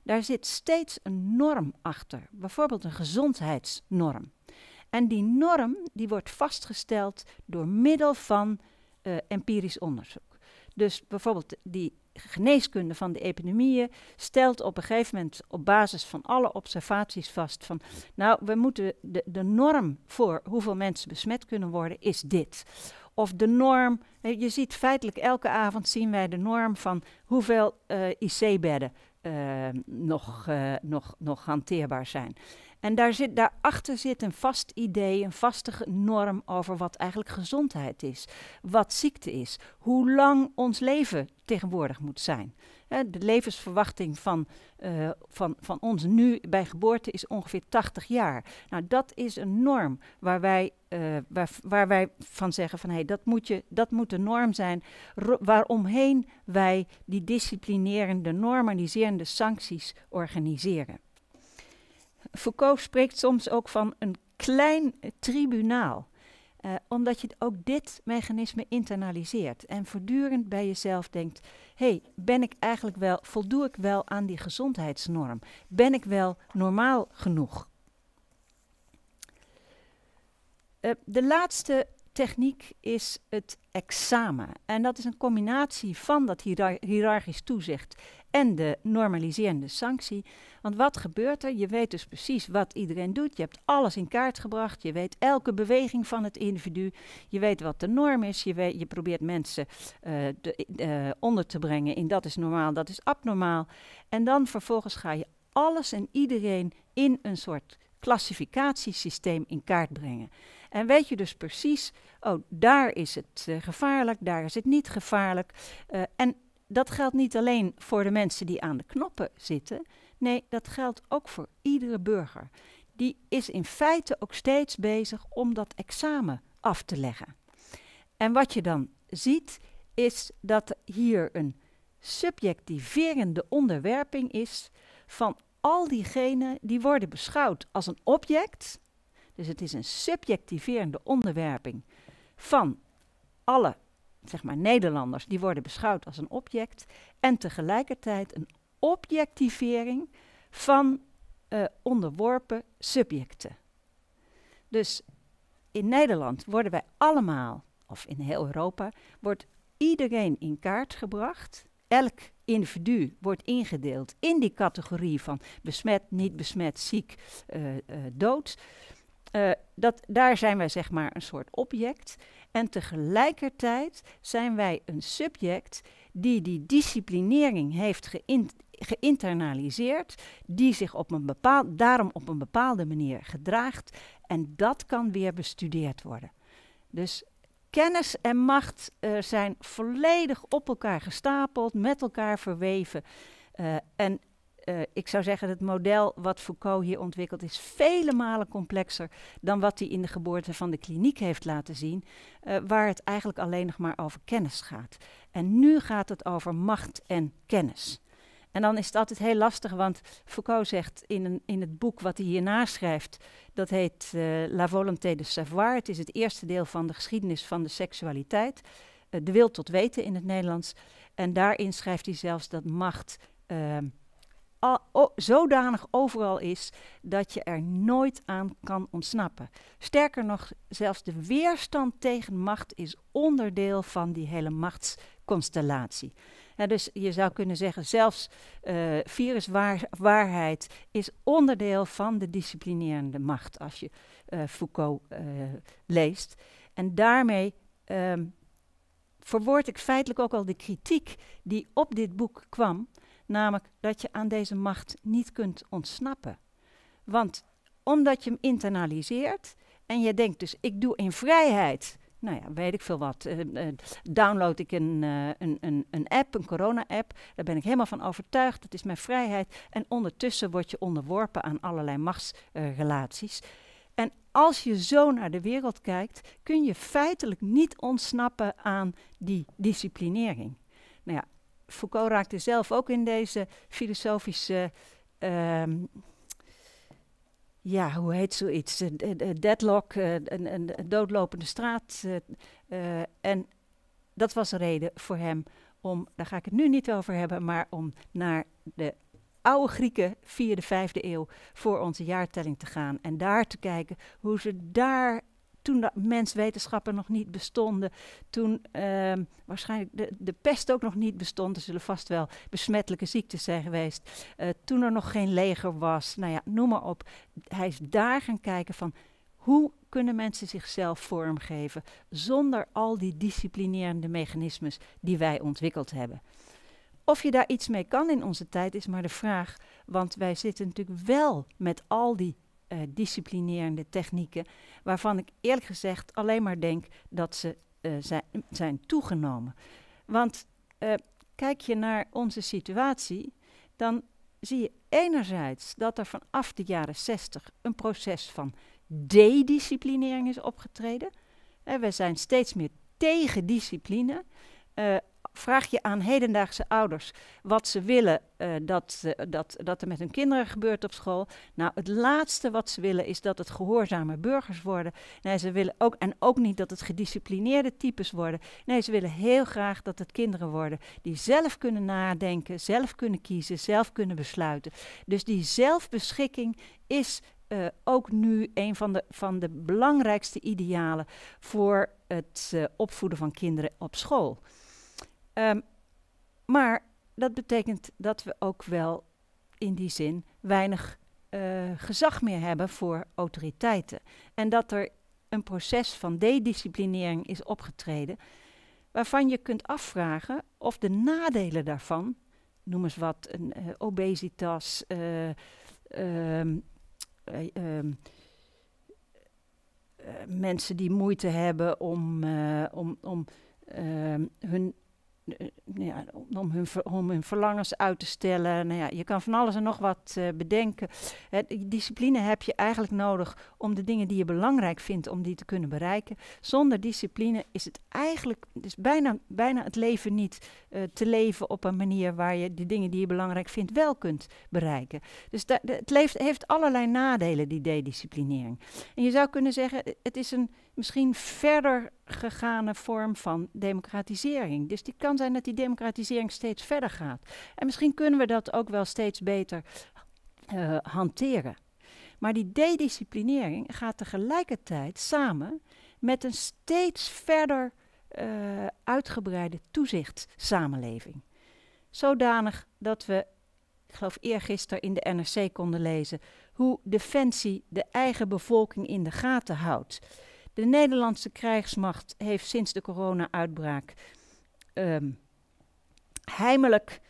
daar zit steeds een norm achter. Bijvoorbeeld een gezondheidsnorm. En die norm die wordt vastgesteld door middel van empirisch onderzoek. Dus bijvoorbeeld die geneeskunde van de epidemieën stelt op een gegeven moment op basis van alle observaties vast van, nou, we moeten de norm voor hoeveel mensen besmet kunnen worden is dit. Of de norm, je ziet feitelijk elke avond zien wij de norm van hoeveel IC-bedden nog hanteerbaar zijn. En daarachter zit een vast idee, een vaste norm over wat eigenlijk gezondheid is. Wat ziekte is. Hoe lang ons leven tegenwoordig moet zijn. De levensverwachting van ons nu bij geboorte is ongeveer 80 jaar. Nou, dat is een norm waar wij van zeggen van dat moet de norm zijn waaromheen wij die disciplinerende, normaliserende sancties organiseren. Foucault spreekt soms ook van een klein tribunaal. Omdat je ook dit mechanisme internaliseert. En voortdurend bij jezelf denkt, voldoe ik wel aan die gezondheidsnorm? Ben ik wel normaal genoeg? De laatste techniek is het examen. En dat is een combinatie van dat hiërarchisch toezicht en de normaliserende sanctie. Want wat gebeurt er? Je weet dus precies wat iedereen doet. Je hebt alles in kaart gebracht. Je weet elke beweging van het individu. Je weet wat de norm is. Je probeert mensen onder te brengen in dat is normaal, dat is abnormaal. En dan vervolgens ga je alles en iedereen in een soort klassificatiesysteem in kaart brengen. En weet je dus precies, daar is het gevaarlijk, daar is het niet gevaarlijk. En dat geldt niet alleen voor de mensen die aan de knoppen zitten. Nee, dat geldt ook voor iedere burger. Die is in feite ook steeds bezig om dat examen af te leggen. En wat je dan ziet, is dat hier een subjectiverende onderwerping is van al diegenen die worden beschouwd als een object. Dus het is een subjectiverende onderwerping van alle, zeg maar, Nederlanders, die worden beschouwd als een object. En tegelijkertijd een objectivering van onderworpen subjecten. Dus in Nederland worden wij allemaal, of in heel Europa, wordt iedereen in kaart gebracht. Elk individu wordt ingedeeld in die categorie van besmet, niet besmet, ziek, dood. Daar zijn wij, zeg maar, een soort object. En tegelijkertijd zijn wij een subject die disciplinering heeft geïnternaliseerd, die zich daarom op een bepaalde manier gedraagt. En dat kan weer bestudeerd worden. Dus kennis en macht zijn volledig op elkaar gestapeld, met elkaar verweven. Ik zou zeggen, het model wat Foucault hier ontwikkelt is vele malen complexer dan wat hij in de geboorte van de kliniek heeft laten zien, waar het eigenlijk alleen nog maar over kennis gaat. En nu gaat het over macht en kennis. En dan is het altijd heel lastig, want Foucault zegt in het boek wat hij hierna schrijft, dat heet La volonté de savoir. Het is het eerste deel van de geschiedenis van de seksualiteit, de wil tot weten in het Nederlands. En daarin schrijft hij zelfs dat macht zodanig overal is dat je er nooit aan kan ontsnappen. Sterker nog, zelfs de weerstand tegen macht is onderdeel van die hele machtsconstellatie. Dus je zou kunnen zeggen, zelfs viruswaarheid is onderdeel van de disciplinerende macht, als je Foucault leest. En daarmee verwoord ik feitelijk ook al de kritiek die op dit boek kwam, namelijk dat je aan deze macht niet kunt ontsnappen. Want omdat je hem internaliseert en je denkt dus, ik doe in vrijheid, nou ja, weet ik veel wat, download ik een app, een corona-app, daar ben ik helemaal van overtuigd, dat is mijn vrijheid. En ondertussen word je onderworpen aan allerlei machtsrelaties. En als je zo naar de wereld kijkt, kun je feitelijk niet ontsnappen aan die disciplinering. Nou ja, Foucault raakte zelf ook in deze filosofische, hoe heet zoiets, deadlock, een doodlopende straat. En dat was een reden voor hem om, daar ga ik het nu niet over hebben, maar om naar de oude Grieken 4e, 5e eeuw voor onze jaartelling te gaan. En daar te kijken hoe ze daar, toen de menswetenschappen nog niet bestonden, toen waarschijnlijk de pest ook nog niet bestond, er zullen vast wel besmettelijke ziektes zijn geweest, toen er nog geen leger was, nou ja, noem maar op. Hij is daar gaan kijken van, hoe kunnen mensen zichzelf vormgeven zonder al die disciplinerende mechanismes die wij ontwikkeld hebben. Of je daar iets mee kan in onze tijd is maar de vraag, want wij zitten natuurlijk wel met al die disciplinerende technieken, waarvan ik eerlijk gezegd alleen maar denk dat ze zijn toegenomen. Want kijk je naar onze situatie, dan zie je enerzijds dat er vanaf de jaren 60 een proces van dedisciplinering is opgetreden. We zijn steeds meer tegen discipline. Vraag je aan hedendaagse ouders wat ze willen dat er met hun kinderen gebeurt op school. Nou, het laatste wat ze willen is dat het gehoorzame burgers worden. Nee, ze willen ook niet dat het gedisciplineerde types worden. Nee, ze willen heel graag dat het kinderen worden die zelf kunnen nadenken, zelf kunnen kiezen, zelf kunnen besluiten. Dus die zelfbeschikking is ook nu een van de belangrijkste idealen voor het opvoeden van kinderen op school. Maar dat betekent dat we ook wel in die zin weinig gezag meer hebben voor autoriteiten. En dat er een proces van dedisciplinering is opgetreden, waarvan je kunt afvragen of de nadelen daarvan, noem eens wat, obesitas, mensen die moeite hebben om hun verlangens uit te stellen. Nou ja, je kan van alles en nog wat bedenken. Discipline heb je eigenlijk nodig om de dingen die je belangrijk vindt, om die te kunnen bereiken. Zonder discipline is het eigenlijk bijna het leven niet te leven op een manier waar je de dingen die je belangrijk vindt wel kunt bereiken. Dus het heeft allerlei nadelen, die dedisciplinering. En je zou kunnen zeggen, het is een misschien verder gegane vorm van democratisering. Dus die kan zijn dat die democratisering steeds verder gaat. En misschien kunnen we dat ook wel steeds beter hanteren. Maar die dedisciplinering gaat tegelijkertijd samen met een steeds verder uitgebreide toezichtssamenleving. Zodanig dat we, ik geloof eergisteren in de NRC konden lezen, hoe Defensie de eigen bevolking in de gaten houdt. De Nederlandse krijgsmacht heeft sinds de corona-uitbraak heimelijk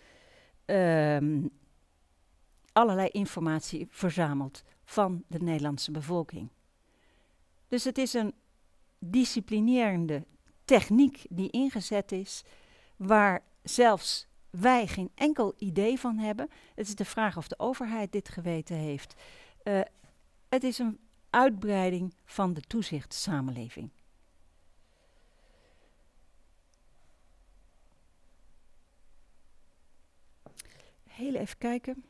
allerlei informatie verzameld van de Nederlandse bevolking. Dus het is een disciplinerende techniek die ingezet is, waar zelfs wij geen enkel idee van hebben. Het is de vraag of de overheid dit geweten heeft. Het is een uitbreiding van de toezichtssamenleving. Heel even kijken.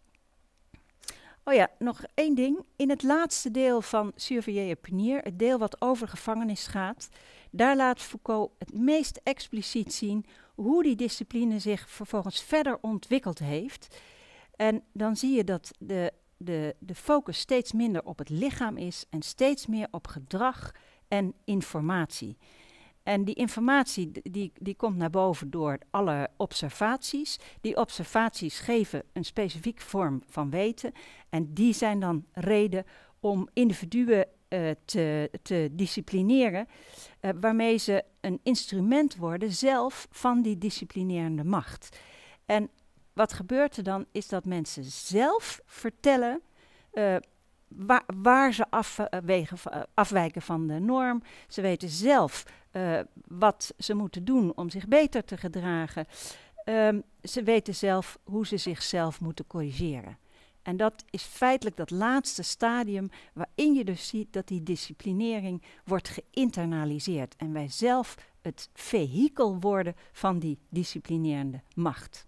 Oh ja, nog één ding. In het laatste deel van Surveiller et Punir, het deel wat over gevangenis gaat, daar laat Foucault het meest expliciet zien hoe die discipline zich vervolgens verder ontwikkeld heeft. En dan zie je dat de focus steeds minder op het lichaam is en steeds meer op gedrag en informatie. En die informatie die komt naar boven door alle observaties. Die observaties geven een specifieke vorm van weten. En die zijn dan reden om individuen te disciplineren, waarmee ze een instrument worden zelf van die disciplinerende macht. En wat gebeurt er dan, is dat mensen zelf vertellen waar ze afwijken van de norm. Ze weten zelf wat ze moeten doen om zich beter te gedragen. Ze weten zelf hoe ze zichzelf moeten corrigeren. En dat is feitelijk dat laatste stadium waarin je dus ziet dat die disciplinering wordt geïnternaliseerd. En wij zelf het vehikel worden van die disciplinerende macht.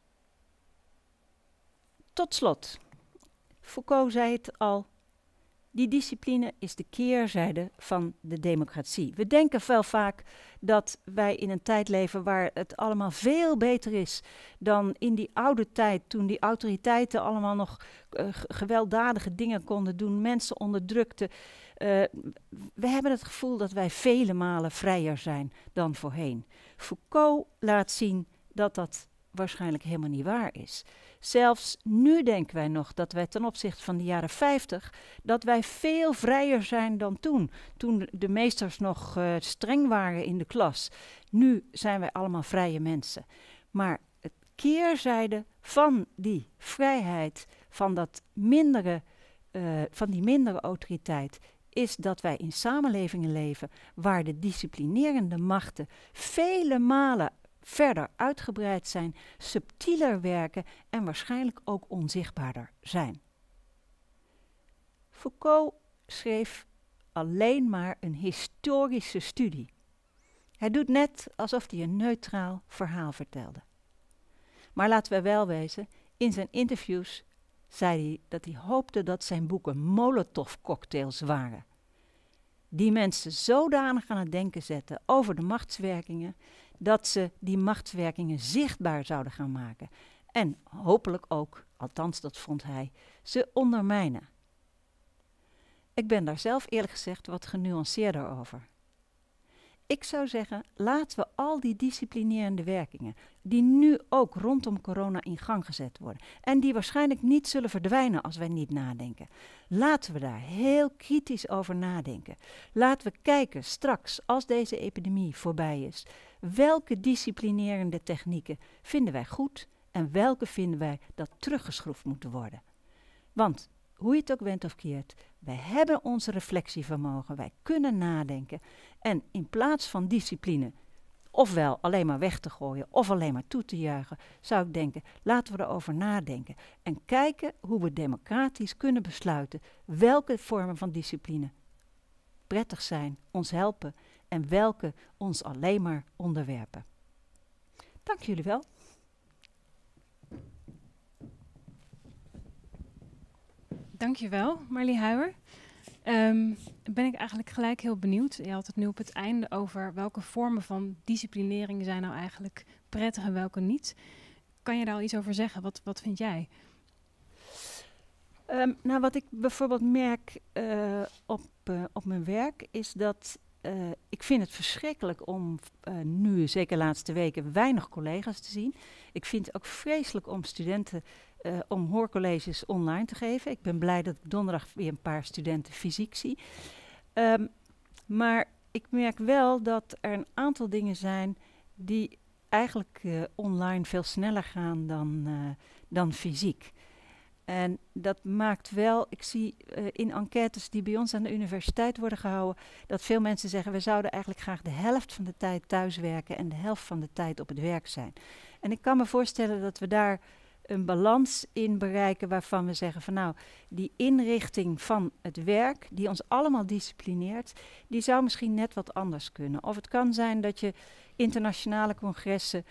Tot slot, Foucault zei het al, Die discipline is de keerzijde van de democratie. We denken wel vaak dat wij in een tijd leven waar het allemaal veel beter is dan in die oude tijd, toen die autoriteiten allemaal nog gewelddadige dingen konden doen, mensen onderdrukten. We hebben het gevoel dat wij vele malen vrijer zijn dan voorheen. Foucault laat zien dat dat waarschijnlijk helemaal niet waar is. Zelfs nu denken wij nog dat wij ten opzichte van de jaren 50... dat wij veel vrijer zijn dan toen. Toen de meesters nog streng waren in de klas. Nu zijn wij allemaal vrije mensen. Maar het keerzijde van die vrijheid, van die mindere autoriteit, is dat wij in samenlevingen leven waar de disciplinerende machten vele malen verder uitgebreid zijn, subtieler werken en waarschijnlijk ook onzichtbaarder zijn. Foucault schreef alleen maar een historische studie. Hij doet net alsof hij een neutraal verhaal vertelde. Maar laten we wel wezen, in zijn interviews zei hij dat hij hoopte dat zijn boeken Molotov-cocktails waren, die mensen zodanig aan het denken zetten over de machtswerkingen, dat ze die machtswerkingen zichtbaar zouden gaan maken. En hopelijk ook, althans dat vond hij, ze ondermijnen. Ik ben daar zelf eerlijk gezegd wat genuanceerder over. Ik zou zeggen, laten we al die disciplinerende werkingen, die nu ook rondom corona in gang gezet worden, en die waarschijnlijk niet zullen verdwijnen als wij niet nadenken, laten we daar heel kritisch over nadenken. Laten we kijken straks, als deze epidemie voorbij is, welke disciplinerende technieken vinden wij goed en welke vinden wij dat teruggeschroefd moeten worden. Want, hoe je het ook went of keert, wij hebben ons reflectievermogen, wij kunnen nadenken. En in plaats van discipline, ofwel alleen maar weg te gooien of alleen maar toe te juichen, zou ik denken, laten we erover nadenken. En kijken hoe we democratisch kunnen besluiten welke vormen van discipline prettig zijn, ons helpen en welke ons alleen maar onderwerpen. Dank jullie wel. Dankjewel, Marlie Huijer. Ben ik eigenlijk gelijk heel benieuwd. Je had het nu op het einde over welke vormen van disciplinering zijn nou eigenlijk prettig en welke niet. Kan je daar al iets over zeggen? Wat vind jij? Nou, wat ik bijvoorbeeld merk op mijn werk is dat ik vind het verschrikkelijk om nu, zeker de laatste weken, weinig collega's te zien. Ik vind het ook vreselijk om studenten om hoorcolleges online te geven. Ik ben blij dat ik donderdag weer een paar studenten fysiek zie. Maar ik merk wel dat er een aantal dingen zijn die eigenlijk online veel sneller gaan dan fysiek. En dat maakt wel, ik zie in enquêtes die bij ons aan de universiteit worden gehouden, dat veel mensen zeggen, we zouden eigenlijk graag de helft van de tijd thuiswerken en de helft van de tijd op het werk zijn. En ik kan me voorstellen dat we daar een balans in bereiken waarvan we zeggen van nou, die inrichting van het werk, die ons allemaal disciplineert, die zou misschien net wat anders kunnen. Of het kan zijn dat je internationale congressen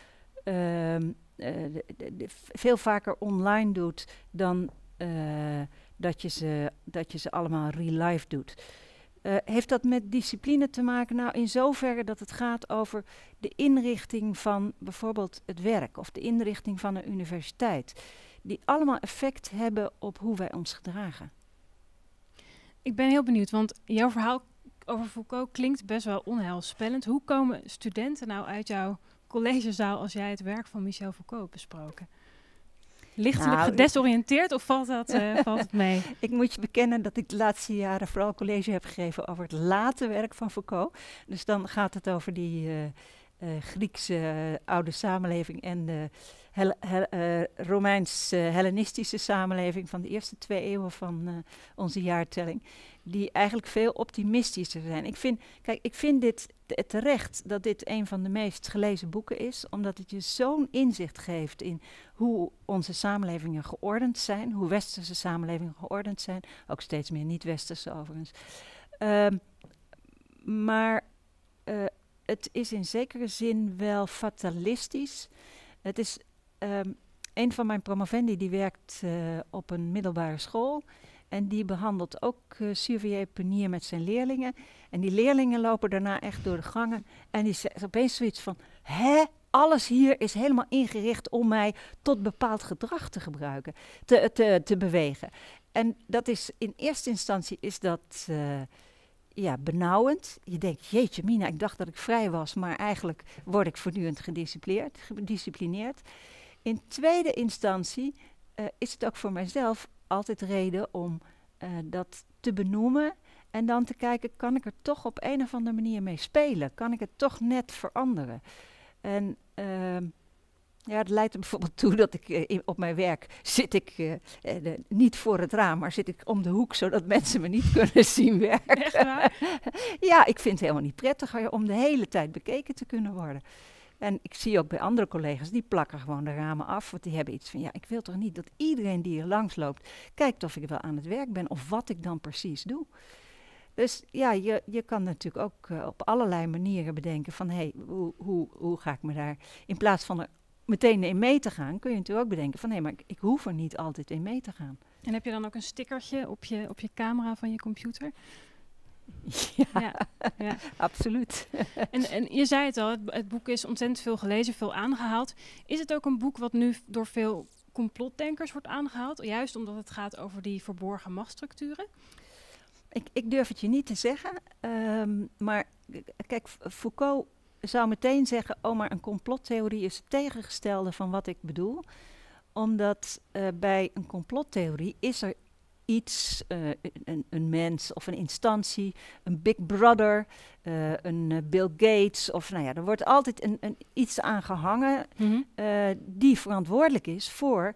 veel vaker online doet dan dat je ze allemaal real life doet. Heeft dat met discipline te maken? Nou, in zoverre dat het gaat over de inrichting van bijvoorbeeld het werk of de inrichting van een universiteit. Die allemaal effect hebben op hoe wij ons gedragen. Ik ben heel benieuwd, want jouw verhaal over Foucault klinkt best wel onheilspellend. Hoe komen studenten nou uit jouw collegezaal als jij het werk van Michel Foucault hebt besproken? Lichtelijk gedesoriënteerd of valt het mee? Ik moet je bekennen dat ik de laatste jaren vooral college heb gegeven over het late werk van Foucault. Dus dan gaat het over die Griekse oude samenleving en de Romeins-Hellenistische samenleving van de eerste 2 eeuwen van onze jaartelling. Die eigenlijk veel optimistischer zijn. Ik vind dit terecht dat dit een van de meest gelezen boeken is, omdat het je zo'n inzicht geeft in hoe onze samenlevingen geordend zijn, hoe westerse samenlevingen geordend zijn, ook steeds meer niet-westerse overigens. Maar het is in zekere zin wel fatalistisch. Het is een van mijn promovendi die werkt op een middelbare school. En die behandelt ook Surveiller-Penier met zijn leerlingen. En die leerlingen lopen daarna echt door de gangen. En die zeggen opeens zoiets van, hè? Alles hier is helemaal ingericht om mij tot bepaald gedrag te gebruiken, te bewegen. En dat is in eerste instantie is dat benauwend. Je denkt, jeetje mina, ik dacht dat ik vrij was, maar eigenlijk word ik voortdurend gedisciplineerd. In tweede instantie is het ook voor mijzelf altijd reden om dat te benoemen en dan te kijken, kan ik er toch op een of andere manier mee spelen? Kan ik het toch net veranderen? En het leidt er bijvoorbeeld toe dat ik op mijn werk zit ik niet voor het raam, maar zit ik om de hoek, zodat mensen me niet kunnen zien werken. Echt waar? Ja, ik vind het helemaal niet prettig om de hele tijd bekeken te kunnen worden. En ik zie ook bij andere collega's, die plakken gewoon de ramen af, want die hebben iets van, ja, ik wil toch niet dat iedereen die hier langs loopt, kijkt of ik wel aan het werk ben of wat ik dan precies doe. Dus ja, je kan natuurlijk ook op allerlei manieren bedenken van, hé, hoe ga ik me daar, in plaats van er meteen in mee te gaan, kun je natuurlijk ook bedenken van, hé, maar ik hoef er niet altijd in mee te gaan. En heb je dan ook een stickertje op je camera van je computer? Ja. Absoluut. En je zei het al, het boek is ontzettend veel gelezen, veel aangehaald. Is het ook een boek wat nu door veel complotdenkers wordt aangehaald? Juist omdat het gaat over die verborgen machtsstructuren? Ik durf het je niet te zeggen, maar kijk, Foucault zou meteen zeggen, oh, maar een complottheorie is het tegengestelde van wat ik bedoel. Omdat bij een complottheorie is er iets, een mens of een instantie, een Big Brother, een Bill Gates, of nou ja, er wordt altijd iets aan gehangen die verantwoordelijk is voor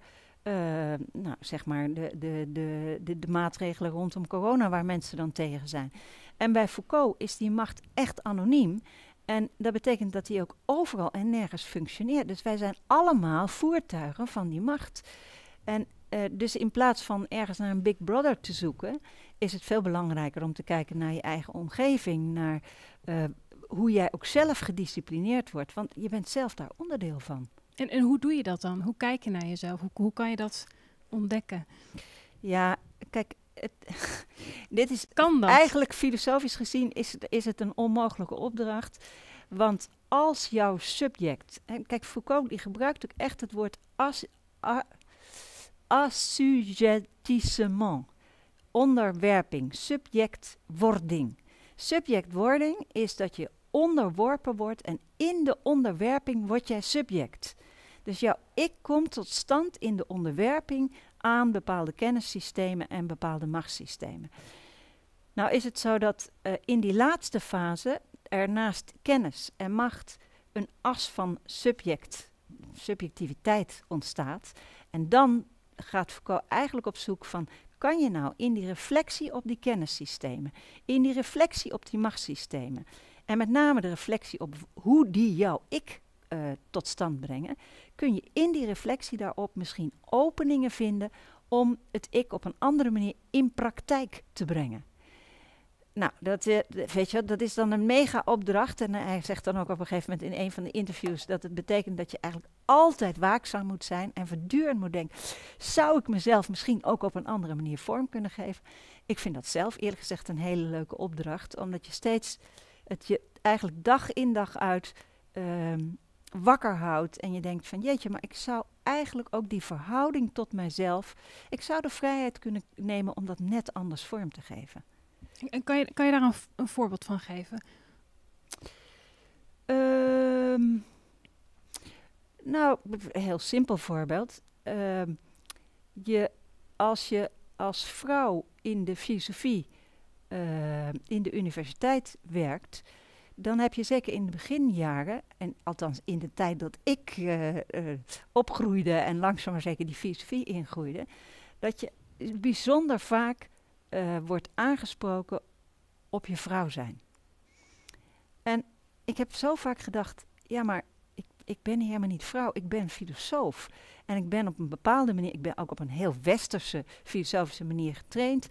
zeg maar de maatregelen rondom corona waar mensen dan tegen zijn. En bij Foucault is die macht echt anoniem. En dat betekent dat die ook overal en nergens functioneert. Dus wij zijn allemaal voertuigen van die macht. En dus in plaats van ergens naar een Big Brother te zoeken, is het veel belangrijker om te kijken naar je eigen omgeving, naar hoe jij ook zelf gedisciplineerd wordt. Want je bent zelf daar onderdeel van. En hoe doe je dat dan? Hoe kijk je naar jezelf? Hoe kan je dat ontdekken? Ja, kijk, dit is kan dat? Eigenlijk filosofisch gezien is het een onmogelijke opdracht. Want als jouw subject, en kijk, Foucault die gebruikt ook echt het woord assujettissement, onderwerping, subjectwording. Subjectwording is dat je onderworpen wordt en in de onderwerping word jij subject. Dus jouw ik komt tot stand in de onderwerping aan bepaalde kennissystemen en bepaalde machtssystemen. Nou is het zo dat in die laatste fase er naast kennis en macht een as van subjectiviteit ontstaat. En dan gaat Foucault eigenlijk op zoek van, kan je nou in die reflectie op die kennissystemen, in die reflectie op die machtssystemen, en met name de reflectie op hoe die jouw ik tot stand brengen, kun je in die reflectie daarop misschien openingen vinden om het ik op een andere manier in praktijk te brengen. Nou, weet je, dat is dan een mega opdracht. En hij zegt dan ook op een gegeven moment in een van de interviews dat het betekent dat je eigenlijk altijd waakzaam moet zijn en voortdurend moet denken, zou ik mezelf misschien ook op een andere manier vorm kunnen geven? Ik vind dat zelf eerlijk gezegd een hele leuke opdracht, omdat je steeds het je eigenlijk dag in dag uit wakker houdt en je denkt van jeetje, maar ik zou eigenlijk ook die verhouding tot mijzelf, ik zou de vrijheid kunnen nemen om dat net anders vorm te geven. En kan je daar een voorbeeld van geven? Nou, een heel simpel voorbeeld. Als je als vrouw in de filosofie in de universiteit werkt, dan heb je zeker in de beginjaren, en althans in de tijd dat ik opgroeide en langzaam maar zeker die filosofie ingroeide, dat je bijzonder vaak wordt aangesproken op je vrouw zijn. En ik heb zo vaak gedacht, ja, maar ik ben helemaal niet vrouw, ik ben filosoof. En ik ben op een bepaalde manier, ik ben ook op een heel westerse filosofische manier getraind.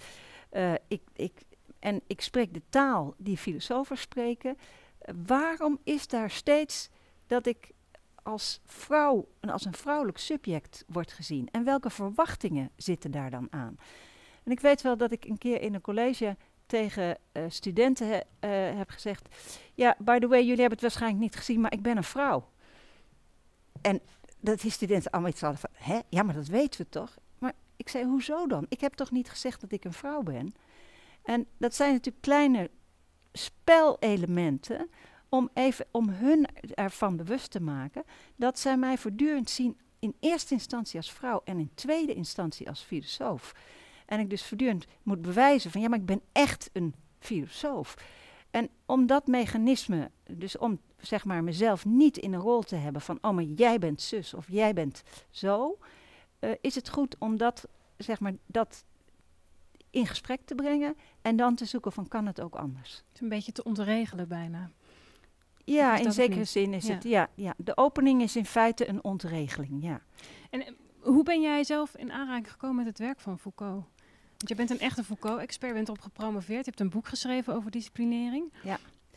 Ik spreek de taal die filosofen spreken. Waarom is daar steeds dat ik als vrouw en als een vrouwelijk subject word gezien? En welke verwachtingen zitten daar dan aan? En ik weet wel dat ik een keer in een college tegen studenten heb gezegd... Ja, by the way, jullie hebben het waarschijnlijk niet gezien, maar ik ben een vrouw. En dat die studenten allemaal iets hadden van... Hè? Ja, maar dat weten we toch? Maar ik zei, hoezo dan? Ik heb toch niet gezegd dat ik een vrouw ben? En dat zijn natuurlijk kleine spelelementen... om hun ervan bewust te maken... dat zij mij voortdurend zien in eerste instantie als vrouw... en in tweede instantie als filosoof. En ik dus voortdurend moet bewijzen van... ja, maar ik ben echt een filosoof. En om dat mechanisme, dus om zeg maar mezelf niet in een rol te hebben... van, oh, maar jij bent zus of jij bent zo... is het goed om dat, zeg maar, dat in gesprek te brengen... en dan te zoeken van, kan het ook anders? Het is een beetje te ontregelen bijna. Ja, in zekere zin is het, ja. De opening is in feite een ontregeling, ja. En hoe ben jij zelf in aanraking gekomen met het werk van Foucault? Want je bent een echte Foucault-expert, bent op gepromoveerd. Je hebt een boek geschreven over disciplinering. Ja,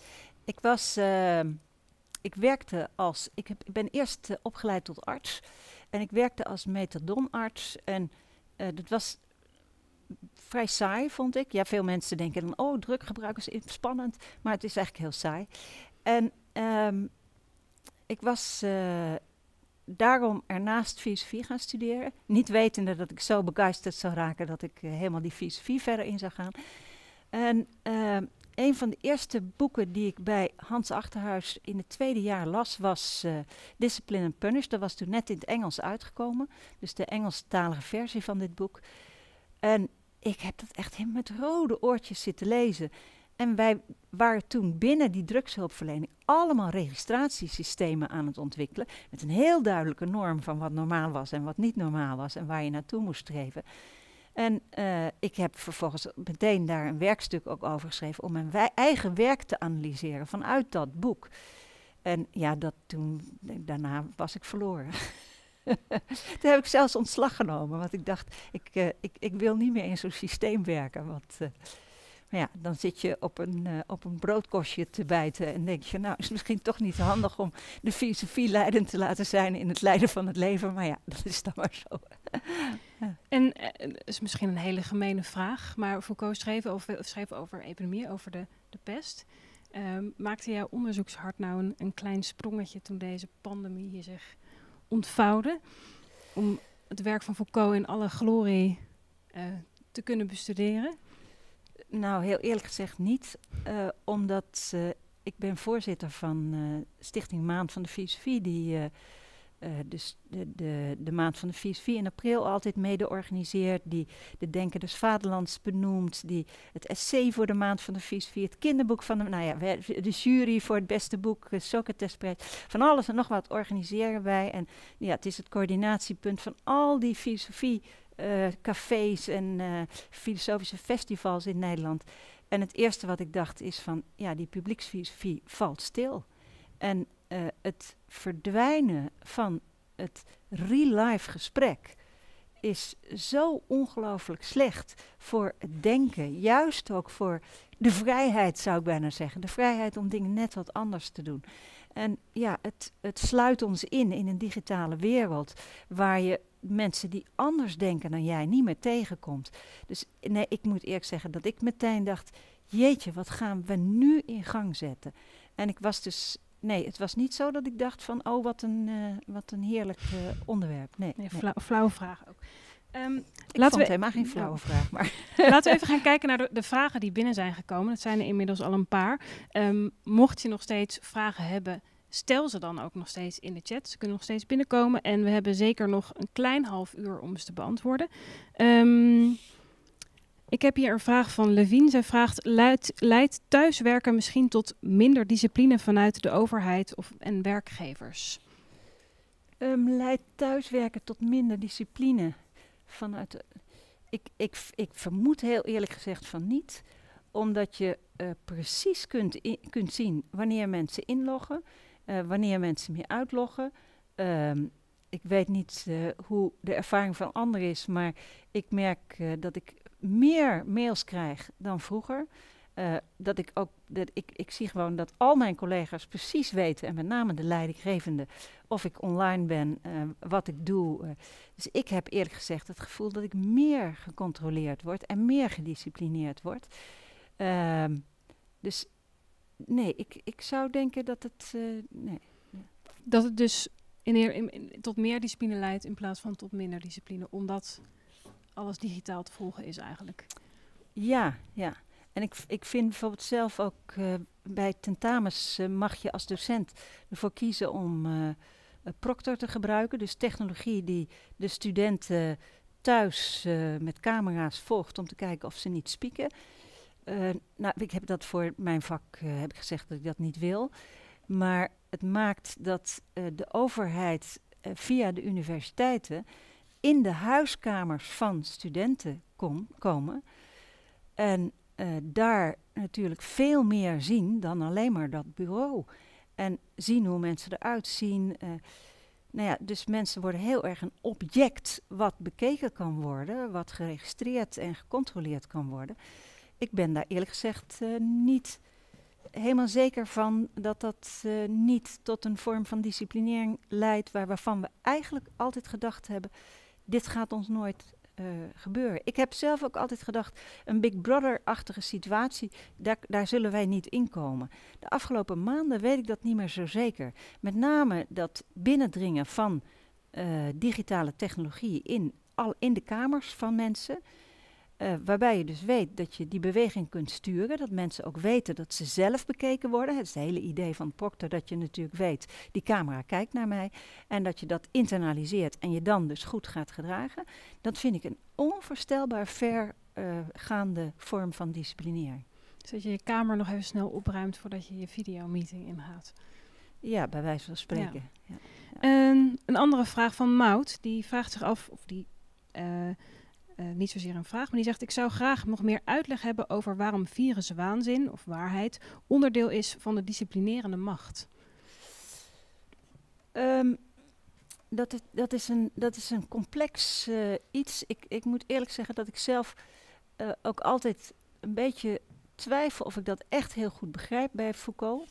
ik werkte als, ik ben eerst opgeleid tot arts. En ik werkte als methadonarts. En dat was vrij saai, vond ik. Ja, veel mensen denken dan, oh, druggebruik is spannend. Maar het is eigenlijk heel saai. En ik was daarom ernaast filosofie gaan studeren. Niet wetende dat ik zo begeisterd zou raken dat ik helemaal die filosofie verder in zou gaan. En een van de eerste boeken die ik bij Hans Achterhuis in het tweede jaar las was Discipline and Punish. Dat was toen net in het Engels uitgekomen. Dus de Engelstalige versie van dit boek. En ik heb dat echt met rode oortjes zitten lezen. En wij waren toen binnen die drugshulpverlening allemaal registratiesystemen aan het ontwikkelen. Met een heel duidelijke norm van wat normaal was en wat niet normaal was en waar je naartoe moest streven. En ik heb vervolgens meteen daar een werkstuk ook over geschreven om mijn eigen werk te analyseren vanuit dat boek. En ja, daarna was ik verloren. Toen heb ik zelfs ontslag genomen, want ik dacht, ik wil niet meer in zo'n systeem werken. Want maar ja, dan zit je op een broodkostje te bijten en denk je, nou, is misschien toch niet handig om de filosofie leidend te laten zijn in het leiden van het leven. Maar ja, dat is dan maar zo. En dat is misschien een hele gemene vraag, maar Foucault schreef over epidemie, over de pest. Maakte jouw onderzoekshart nou een klein sprongetje toen deze pandemie hier zich ontvouwde? Om het werk van Foucault in alle glorie te kunnen bestuderen? Nou, heel eerlijk gezegd niet. Omdat ik ben voorzitter van Stichting Maand van de Filosofie, die dus de Maand van de Filosofie in april altijd mede organiseert, die de Denkers Vaderlands benoemt, die het essay voor de Maand van de Filosofie, het kinderboek van de jury voor het beste boek, Socratesprijs, van alles en nog wat organiseren wij. En ja, het is het coördinatiepunt van al die filosofie cafés en filosofische festivals in Nederland. En het eerste wat ik dacht is van, ja, die publieksfilosofie valt stil. En het verdwijnen van het real-life gesprek is zo ongelooflijk slecht voor het denken. Juist ook voor de vrijheid, zou ik bijna zeggen. De vrijheid om dingen net wat anders te doen. En ja, het sluit ons in een digitale wereld waar je mensen die anders denken dan jij niet meer tegenkomt. Dus nee, ik moet eerlijk zeggen dat ik meteen dacht, jeetje, wat gaan we nu in gang zetten? En ik was dus, nee, het was niet zo dat ik dacht van, oh, wat een heerlijk onderwerp. Nee, flauwe vraag ook. Ik vond het helemaal geen flauwe vraag. Maar laten we even gaan kijken naar de vragen die binnen zijn gekomen. Dat zijn er inmiddels al een paar. Mocht je nog steeds vragen hebben, stel ze dan ook nog steeds in de chat. Ze kunnen nog steeds binnenkomen. En we hebben zeker nog een klein half uur om ze te beantwoorden. Ik heb hier een vraag van Levine. Zij vraagt, leidt thuiswerken misschien tot minder discipline vanuit de overheid en werkgevers? Leidt thuiswerken tot minder discipline vanuit ik vermoed heel eerlijk gezegd van niet. Omdat je precies kunt zien wanneer mensen inloggen, wanneer mensen meer uitloggen. Ik weet niet hoe de ervaring van anderen is, maar ik merk dat ik meer mails krijg dan vroeger. Ik zie gewoon dat al mijn collega's precies weten, en met name de leidinggevende, of ik online ben, wat ik doe. Dus ik heb eerlijk gezegd het gevoel dat ik meer gecontroleerd word en meer gedisciplineerd word. Dus nee, ik zou denken dat het... nee. Dat het dus tot meer discipline leidt in plaats van tot minder discipline, omdat alles digitaal te volgen is eigenlijk. Ja. En ik vind bijvoorbeeld zelf ook bij tentamens mag je als docent ervoor kiezen om Proctor te gebruiken. Dus technologie die de studenten thuis met camera's volgt om te kijken of ze niet spieken. Ik heb dat voor mijn vak heb ik gezegd dat ik dat niet wil. Maar het maakt dat de overheid via de universiteiten in de huiskamers van studenten komen. En daar natuurlijk veel meer zien dan alleen maar dat bureau. En zien hoe mensen eruit zien. Dus mensen worden heel erg een object wat bekeken kan worden, wat geregistreerd en gecontroleerd kan worden. Ik ben daar eerlijk gezegd niet helemaal zeker van dat niet tot een vorm van disciplinering leidt, waarvan we eigenlijk altijd gedacht hebben, dit gaat ons nooit gebeuren. Ik heb zelf ook altijd gedacht, een Big Brother-achtige situatie, daar zullen wij niet in komen. De afgelopen maanden weet ik dat niet meer zo zeker. Met name dat binnendringen van digitale technologie in de kamers van mensen, waarbij je dus weet dat je die beweging kunt sturen, dat mensen ook weten dat ze zelf bekeken worden. Het is het hele idee van Proctor dat je natuurlijk weet, die camera kijkt naar mij, en dat je dat internaliseert en je dan dus goed gaat gedragen. Dat vind ik een onvoorstelbaar vergaande vorm van disciplinering. Dus dat je je kamer nog even snel opruimt voordat je je videomeeting ingaat. Ja, bij wijze van spreken. Ja. Een andere vraag van Maud, die vraagt zich af, of die... niet zozeer een vraag, maar die zegt: ik zou graag nog meer uitleg hebben over waarom viruswaanzin of waarheid onderdeel is van de disciplinerende macht. Dat is een complex iets. Ik moet eerlijk zeggen dat ik zelf ook altijd een beetje twijfel of ik dat echt heel goed begrijp bij Foucault.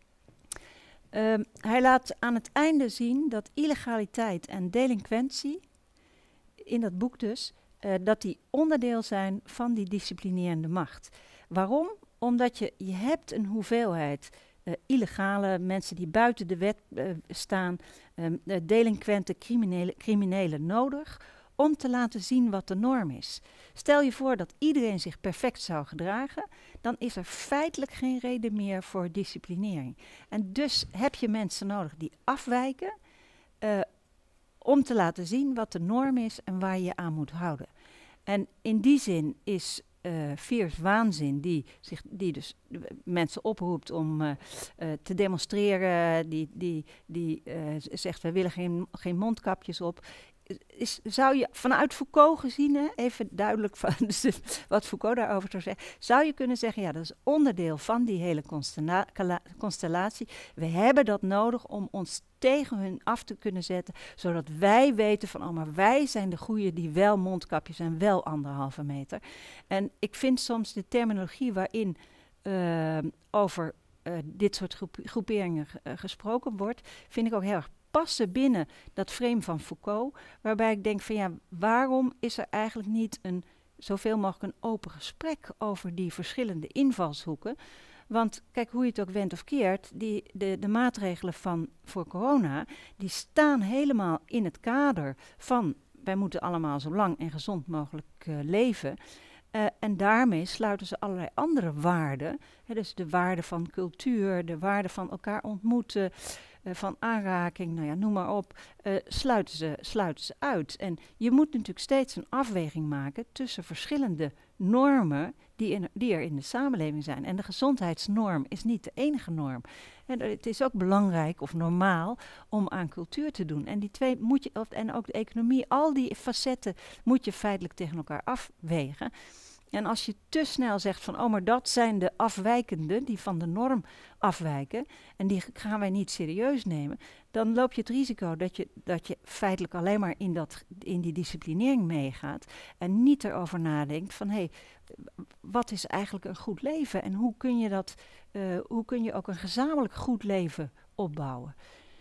Hij laat aan het einde zien dat illegaliteit en delinquentie, in dat boek dus, dat die onderdeel zijn van die disciplinerende macht. Waarom? Omdat je hebt een hoeveelheid illegale mensen die buiten de wet staan, delinquente criminelen nodig om te laten zien wat de norm is. Stel je voor dat iedereen zich perfect zou gedragen, dan is er feitelijk geen reden meer voor disciplinering. En dus heb je mensen nodig die afwijken om te laten zien wat de norm is en waar je je aan moet houden. En in die zin is viruswaanzin die dus mensen oproept om te demonstreren, die zegt wij willen geen mondkapjes op. Zou je vanuit Foucault gezien, even duidelijk wat Foucault daarover zou zeggen, zou je kunnen zeggen, ja, dat is onderdeel van die hele constellatie. We hebben dat nodig om ons tegen hun af te kunnen zetten, zodat wij weten van, maar wij zijn de goeie die wel mondkapjes en wel 1,5 meter. En ik vind soms de terminologie waarin over dit soort groeperingen gesproken wordt, vind ik ook heel erg passen binnen dat frame van Foucault, waarbij ik denk van ja, waarom is er eigenlijk niet zoveel mogelijk een open gesprek over die verschillende invalshoeken? Want kijk, hoe je het ook wendt of keert, de maatregelen voor corona, die staan helemaal in het kader van wij moeten allemaal zo lang en gezond mogelijk leven. En daarmee sluiten ze allerlei andere waarden, dus de waarde van cultuur, de waarde van elkaar ontmoeten, van aanraking, nou ja, noem maar op, sluiten ze uit. En je moet natuurlijk steeds een afweging maken tussen verschillende normen die er in de samenleving zijn. En de gezondheidsnorm is niet de enige norm. En het is ook belangrijk of normaal om aan cultuur te doen. En die twee moet je, en ook de economie, al die facetten moet je feitelijk tegen elkaar afwegen. En als je te snel zegt van, maar dat zijn de afwijkenden die van de norm afwijken en die gaan wij niet serieus nemen, dan loop je het risico dat je feitelijk alleen maar in die disciplinering meegaat en niet erover nadenkt van hé, wat is eigenlijk een goed leven en hoe kun je ook een gezamenlijk goed leven opbouwen.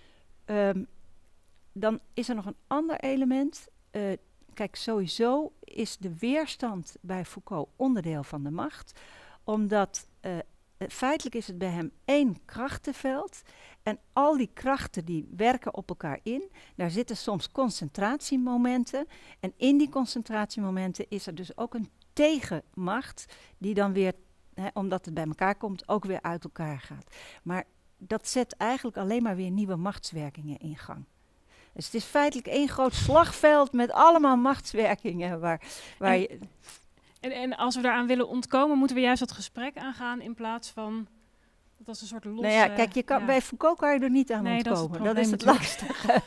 Dan is er nog een ander element. Kijk, sowieso is de weerstand bij Foucault onderdeel van de macht, omdat feitelijk is het bij hem één krachtenveld en al die krachten die werken op elkaar in. Daar zitten soms concentratiemomenten en in die concentratiemomenten is er dus ook een tegenmacht die dan weer, omdat het bij elkaar komt, ook weer uit elkaar gaat. Maar dat zet eigenlijk alleen maar weer nieuwe machtswerkingen in gang. Dus het is feitelijk één groot slagveld met allemaal machtswerkingen waar je... En als we daaraan willen ontkomen, moeten we juist dat gesprek aangaan in plaats van dat als een soort losse... Nou ja, kijk, bij Foucault kan je er niet aan ontkomen. Dat is het lastige.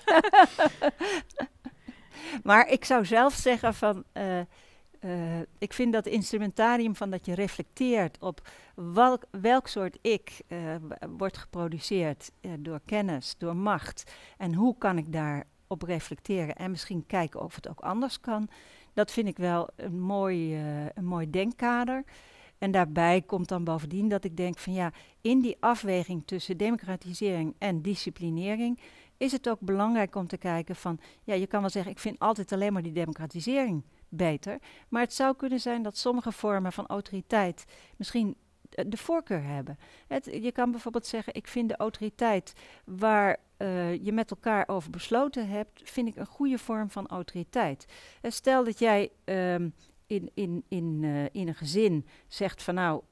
Maar ik zou zelf zeggen van... ik vind dat instrumentarium van dat je reflecteert op welk soort ik wordt geproduceerd door kennis, door macht. En hoe kan ik daarop reflecteren en misschien kijken of het ook anders kan. Dat vind ik wel een mooi denkkader. En daarbij komt dan bovendien dat ik denk van ja, in die afweging tussen democratisering en disciplinering is het ook belangrijk om te kijken van, ja, je kan wel zeggen, ik vind altijd alleen maar die democratisering beter. Maar het zou kunnen zijn dat sommige vormen van autoriteit misschien de voorkeur hebben. Je kan bijvoorbeeld zeggen, ik vind de autoriteit waar je met elkaar over besloten hebt, vind ik een goede vorm van autoriteit. Stel dat jij in een gezin zegt van nou,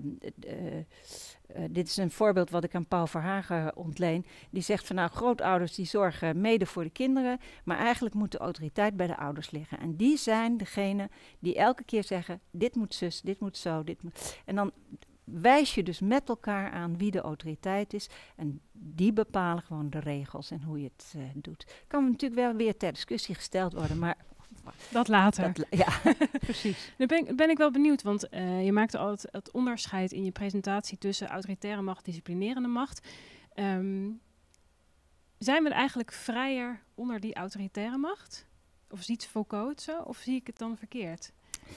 dit is een voorbeeld wat ik aan Paul Verhagen ontleen. Die zegt van nou, grootouders die zorgen mede voor de kinderen, maar eigenlijk moet de autoriteit bij de ouders liggen. En die zijn degene die elke keer zeggen, dit moet zus, dit moet zo, dit moet... En dan wijs je dus met elkaar aan wie de autoriteit is. En die bepalen gewoon de regels en hoe je het doet. Kan natuurlijk wel weer ter discussie gesteld worden, maar... Dat later. Ja, precies. Nu ben ik wel benieuwd, want je maakte altijd het onderscheid in je presentatie tussen autoritaire macht en disciplinerende macht. Zijn we eigenlijk vrijer onder die autoritaire macht? Of ziet Foucault het zo? Of zie ik het dan verkeerd?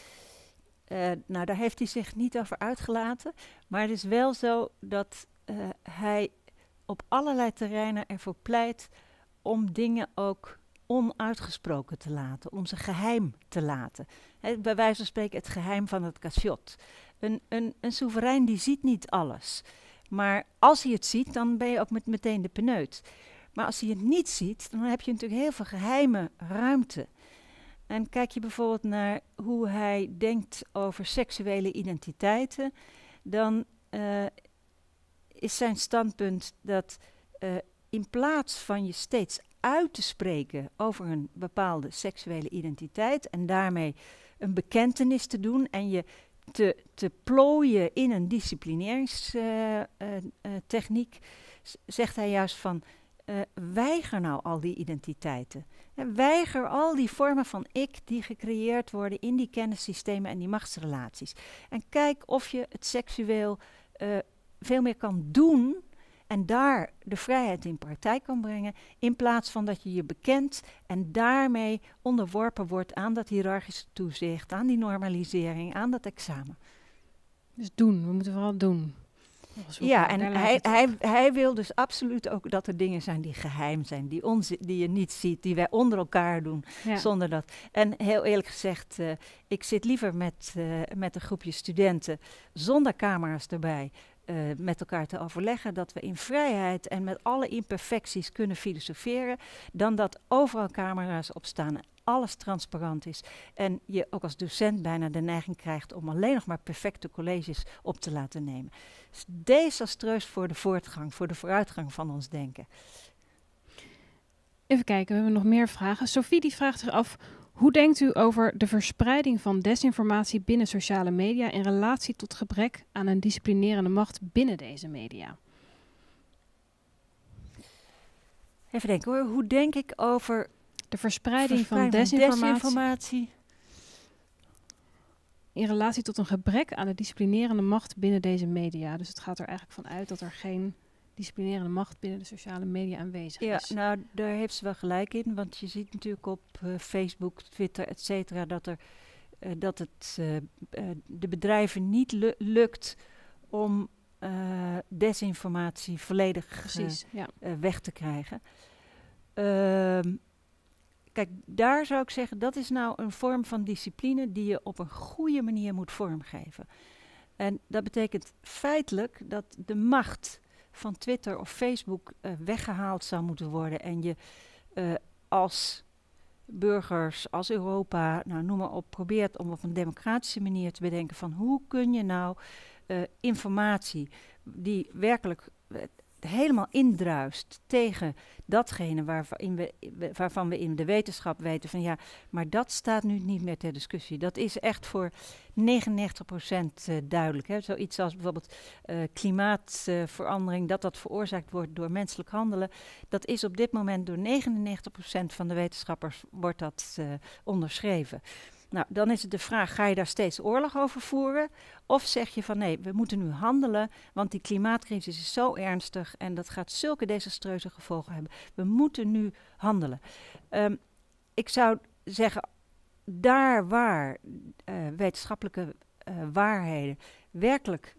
Nou, daar heeft hij zich niet over uitgelaten. Maar het is wel zo dat hij op allerlei terreinen ervoor pleit om dingen ook onuitgesproken te laten, om ze geheim te laten. Bij wijze van spreken het geheim van het cachot. Een soeverein die ziet niet alles. Maar als hij het ziet, dan ben je ook meteen de peneut. Maar als hij het niet ziet, dan heb je natuurlijk heel veel geheime ruimte. En kijk je bijvoorbeeld naar hoe hij denkt over seksuele identiteiten, dan is zijn standpunt dat in plaats van je steeds uit te spreken over een bepaalde seksuele identiteit en daarmee een bekentenis te doen en je te plooien in een disciplineringstechniek, zegt hij juist van weiger nou al die identiteiten. Weiger al die vormen van ik die gecreëerd worden in die kennissystemen en die machtsrelaties. En kijk of je het seksueel veel meer kan doen en daar de vrijheid in praktijk kan brengen, in plaats van dat je je bekent en daarmee onderworpen wordt aan dat hiërarchische toezicht, aan die normalisering, aan dat examen. Dus doen, we moeten vooral doen. Ja, en hij wil dus absoluut ook dat er dingen zijn die geheim zijn, die je niet ziet, die wij onder elkaar doen, zonder dat. En heel eerlijk gezegd, ik zit liever met een groepje studenten zonder camera's erbij, met elkaar te overleggen, dat we in vrijheid en met alle imperfecties kunnen filosoferen, dan dat overal camera's op staan en alles transparant is. En je ook als docent bijna de neiging krijgt om alleen nog maar perfecte colleges op te laten nemen. Het is desastreus voor de vooruitgang van ons denken. Even kijken, we hebben nog meer vragen. Sophie die vraagt zich af, hoe denkt u over de verspreiding van desinformatie binnen sociale media in relatie tot gebrek aan een disciplinerende macht binnen deze media? Even denken hoor, hoe denk ik over de verspreiding van desinformatie in relatie tot een gebrek aan de disciplinerende macht binnen deze media? Dus het gaat er eigenlijk van uit dat er geen disciplinerende macht binnen de sociale media aanwezig Ja, is. nou, daar heeft ze wel gelijk in. Want je ziet natuurlijk op Facebook, Twitter, et cetera, dat het de bedrijven niet lukt om desinformatie volledig Precies, ja. weg te krijgen. Kijk, daar zou ik zeggen, dat is nou een vorm van discipline die je op een goede manier moet vormgeven. En dat betekent feitelijk dat de macht van Twitter of Facebook weggehaald zou moeten worden. En je als burgers, als Europa, nou noem maar op, probeert om op een democratische manier te bedenken van hoe kun je nou informatie die werkelijk helemaal indruist tegen datgene waarvan we in de wetenschap weten van ja, maar dat staat nu niet meer ter discussie. Dat is echt voor 99% duidelijk. Hè. Zoiets als bijvoorbeeld klimaatverandering, dat veroorzaakt wordt door menselijk handelen. Dat is op dit moment door 99% van de wetenschappers wordt dat onderschreven. Nou, dan is het de vraag, ga je daar steeds oorlog over voeren? Of zeg je van nee, we moeten nu handelen, want die klimaatcrisis is zo ernstig en dat gaat zulke desastreuze gevolgen hebben. We moeten nu handelen. Ik zou zeggen, daar waar wetenschappelijke waarheden werkelijk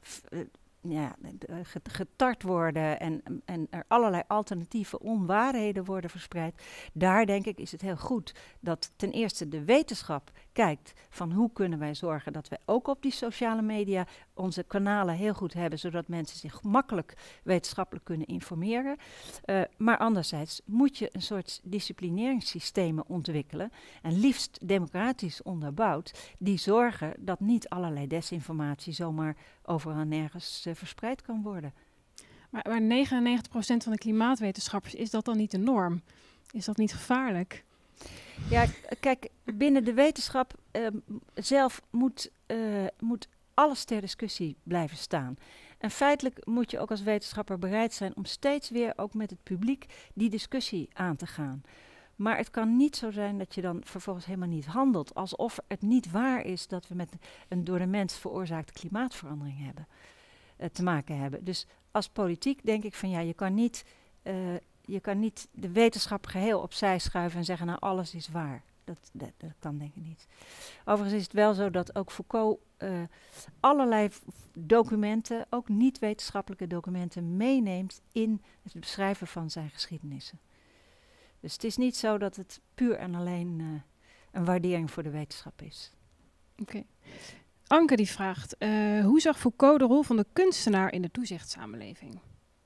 getart worden en er allerlei alternatieve onwaarheden worden verspreid. Daar denk ik is het heel goed dat ten eerste de wetenschap kijkt van hoe kunnen wij zorgen dat wij ook op die sociale media onze kanalen heel goed hebben, zodat mensen zich makkelijk wetenschappelijk kunnen informeren. Maar anderzijds moet je een soort disciplineringssystemen ontwikkelen en liefst democratisch onderbouwd, die zorgen dat niet allerlei desinformatie zomaar overal nergens verspreid kan worden. Maar 99% van de klimaatwetenschappers, is dat dan niet de norm? Is dat niet gevaarlijk? Ja, kijk, binnen de wetenschap zelf moet alles ter discussie blijven staan. En feitelijk moet je ook als wetenschapper bereid zijn om steeds weer ook met het publiek die discussie aan te gaan. Maar het kan niet zo zijn dat je dan vervolgens helemaal niet handelt, alsof het niet waar is dat we met een door de mens veroorzaakte klimaatverandering hebben, te maken hebben. Dus als politiek denk ik van ja, je kan niet de wetenschap geheel opzij schuiven en zeggen nou alles is waar. Dat kan denk ik niet. Overigens is het wel zo dat ook Foucault allerlei documenten, ook niet-wetenschappelijke documenten, meeneemt in het beschrijven van zijn geschiedenissen. Dus het is niet zo dat het puur en alleen een waardering voor de wetenschap is. Oké. Anke die vraagt, hoe zag Foucault de rol van de kunstenaar in de toezichtssamenleving?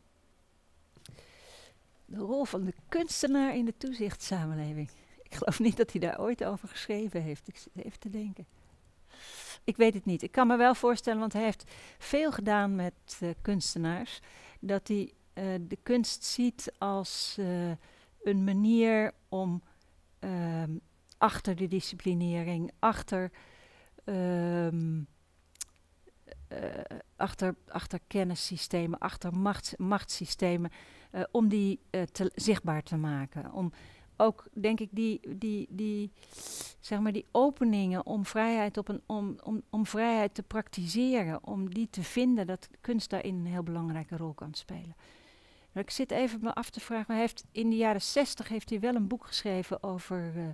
De rol van de kunstenaar in de toezichtssamenleving. Ik geloof niet dat hij daar ooit over geschreven heeft. Ik zit even te denken. Ik weet het niet. Ik kan me wel voorstellen, want hij heeft veel gedaan met kunstenaars, dat hij de kunst ziet als een manier om achter de disciplinering, achter kennissystemen, achter machtssystemen, om die zichtbaar te maken. Om ook, denk ik, die openingen om vrijheid, om vrijheid te praktiseren, om die te vinden, dat kunst daarin een heel belangrijke rol kan spelen. Nou, ik zit even me af te vragen, hij heeft in de jaren 60 heeft hij wel een boek geschreven over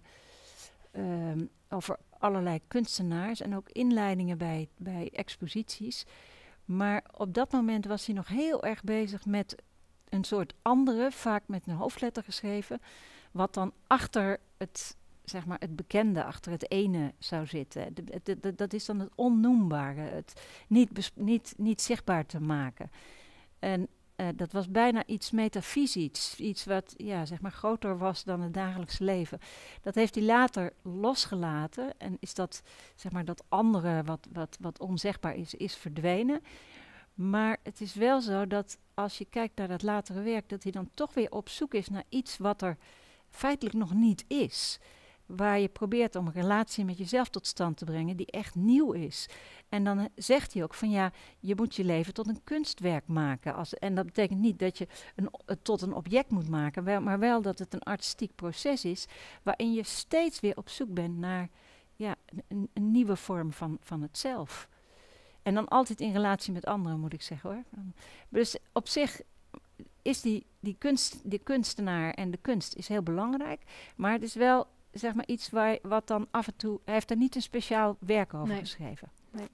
allerlei kunstenaars en ook inleidingen bij exposities. Maar op dat moment was hij nog heel erg bezig met een soort andere, vaak met een hoofdletter geschreven, wat dan achter het bekende, achter het ene zou zitten. Dat is dan het onnoembare, het niet zichtbaar te maken. En dat was bijna iets metafysisch, iets wat groter was dan het dagelijkse leven. Dat heeft hij later losgelaten en is dat andere wat onzegbaar is verdwenen. Maar het is wel zo dat als je kijkt naar dat latere werk, dat hij dan toch weer op zoek is naar iets wat er feitelijk nog niet is. Waar je probeert om een relatie met jezelf tot stand te brengen die echt nieuw is. En dan zegt hij ook van ja, je moet je leven tot een kunstwerk maken. En dat betekent niet dat je het tot een object moet maken, maar wel dat het een artistiek proces is waarin je steeds weer op zoek bent naar een nieuwe vorm van het zelf. En dan altijd in relatie met anderen, moet ik zeggen hoor. Dus op zich is die kunstenaar en de kunst is heel belangrijk. Maar het is wel, zeg maar, iets wat dan af en toe... Hij heeft er niet een speciaal werk over geschreven. Nee.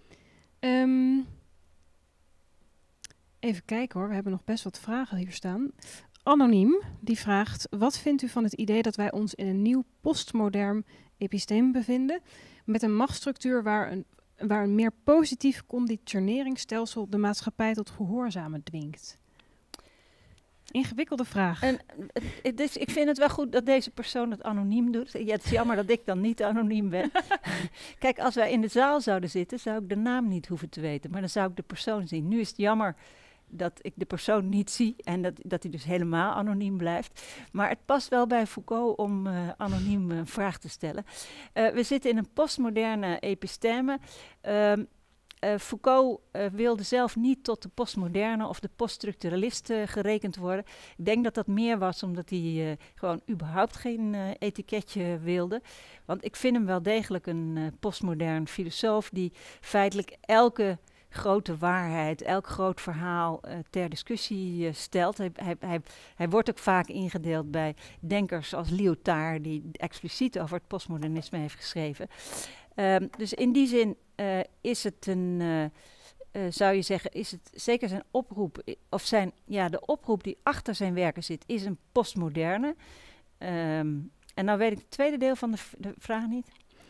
Even kijken hoor, we hebben nog best wat vragen hier staan. Anoniem, die vraagt... Wat vindt u van het idee dat wij ons in een nieuw postmodern episteem bevinden... met een machtsstructuur waar een meer positief conditioneringsstelsel de maatschappij tot gehoorzamen dwingt? Ingewikkelde vraag. Dus ik vind het wel goed dat deze persoon het anoniem doet. Ja, het is jammer dat ik dan niet anoniem ben. Kijk, als wij in de zaal zouden zitten, zou ik de naam niet hoeven te weten. Maar dan zou ik de persoon zien. Nu is het jammer dat ik de persoon niet zie en dat hij dus helemaal anoniem blijft. Maar het past wel bij Foucault om anoniem een vraag te stellen. We zitten in een postmoderne episteme. Foucault wilde zelf niet tot de postmoderne of de poststructuralist gerekend worden. Ik denk dat dat meer was omdat hij gewoon überhaupt geen etiketje wilde. Want ik vind hem wel degelijk een postmodern filosoof die feitelijk elke grote waarheid, elk groot verhaal ter discussie stelt. Hij wordt ook vaak ingedeeld bij denkers als Lyotard, die expliciet over het postmodernisme heeft geschreven. Dus in die zin is het zou je zeggen, is het zeker zijn oproep, of de oproep die achter zijn werken zit, is een postmoderne. En nou weet ik het tweede deel van de vraag niet.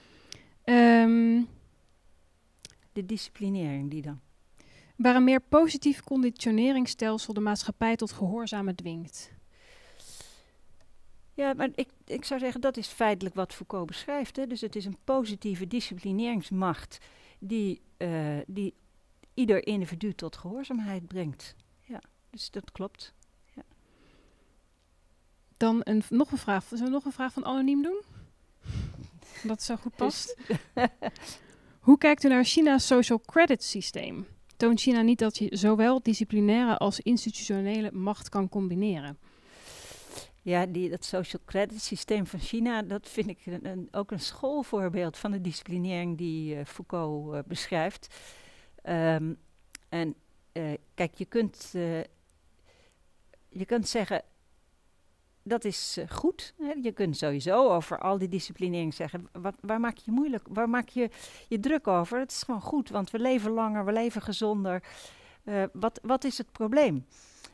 De disciplinering die dan. Waar een meer positief conditioneringsstelsel de maatschappij tot gehoorzamen dwingt. Ja, maar ik zou zeggen, dat is feitelijk wat Foucault beschrijft. Hè? Dus het is een positieve disciplineringsmacht die ieder individu tot gehoorzaamheid brengt. Ja, dus dat klopt. Ja. Dan nog een vraag. Zullen we nog een vraag van anoniem doen? Dat zo goed past. Hoe kijkt u naar China's social credit systeem? Toont China niet dat je zowel disciplinaire als institutionele macht kan combineren? Ja, dat social credit systeem van China, dat vind ik ook een schoolvoorbeeld van de disciplinering die Foucault beschrijft. Kijk, je kunt zeggen, dat is goed. Hè? Je kunt sowieso over al die disciplinering zeggen, waar maak je moeilijk, waar maak je druk over? Het is gewoon goed, want we leven langer, we leven gezonder. Wat is het probleem?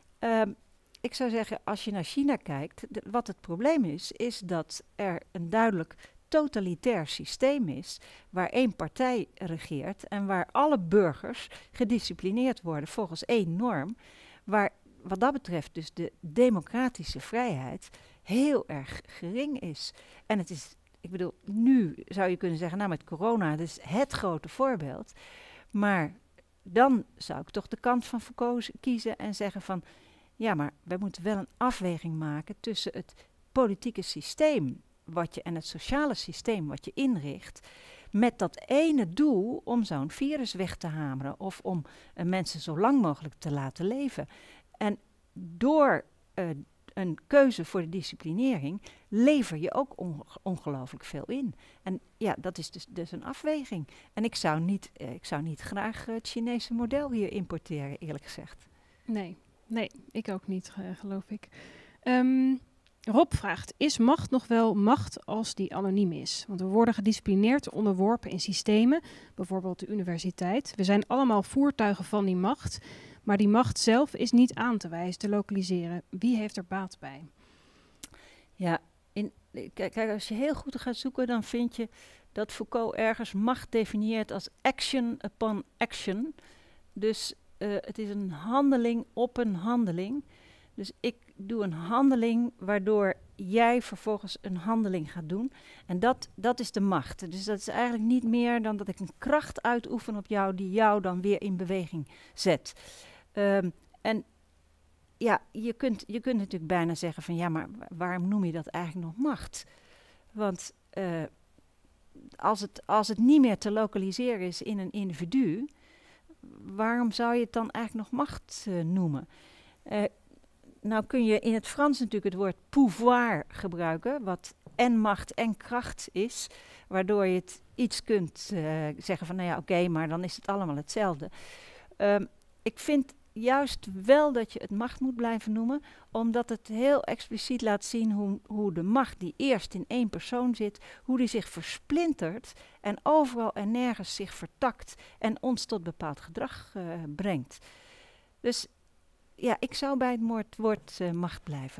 Ik zou zeggen, als je naar China kijkt, wat het probleem is dat er een duidelijk totalitair systeem is, waar één partij regeert en waar alle burgers gedisciplineerd worden volgens één norm, waar wat dat betreft dus de democratische vrijheid heel erg gering is. En het is, ik bedoel, nu zou je kunnen zeggen, nou met corona, dat is het grote voorbeeld, maar dan zou ik toch de kant van Foucault kiezen en zeggen van, ja, maar we moeten wel een afweging maken tussen het politieke systeem en het sociale systeem wat je inricht, met dat ene doel om zo'n virus weg te hameren of om mensen zo lang mogelijk te laten leven. En door een keuze voor de disciplinering lever je ook ongelooflijk veel in. En ja, dat is dus een afweging. En ik zou niet graag het Chinese model hier importeren, eerlijk gezegd. Nee, ik ook niet, geloof ik. Rob vraagt, is macht nog wel macht als die anoniem is? Want we worden gedisciplineerd onderworpen in systemen, bijvoorbeeld de universiteit. We zijn allemaal voertuigen van die macht, maar die macht zelf is niet aan te wijzen, te lokaliseren. Wie heeft er baat bij? Ja, kijk, als je heel goed gaat zoeken, dan vind je dat Foucault ergens macht definieert als action upon action. Dus het is een handeling op een handeling. Dus ik doe een handeling waardoor jij vervolgens een handeling gaat doen. En dat is de macht. Dus dat is eigenlijk niet meer dan dat ik een kracht uitoefen op jou die jou dan weer in beweging zet. En ja, je kunt natuurlijk bijna zeggen van ja, maar waarom noem je dat eigenlijk nog macht? Want als het niet meer te lokaliseren is in een individu, waarom zou je het dan eigenlijk nog macht noemen? Nou kun je in het Frans natuurlijk het woord pouvoir gebruiken, wat en macht en kracht is, waardoor je het iets kunt zeggen van nou ja, oké, maar dan is het allemaal hetzelfde. Ik vind juist wel dat je het macht moet blijven noemen, omdat het heel expliciet laat zien hoe de macht die eerst in één persoon zit, hoe die zich versplintert en overal en nergens zich vertakt en ons tot bepaald gedrag brengt. Dus ja, ik zou bij het woord macht blijven.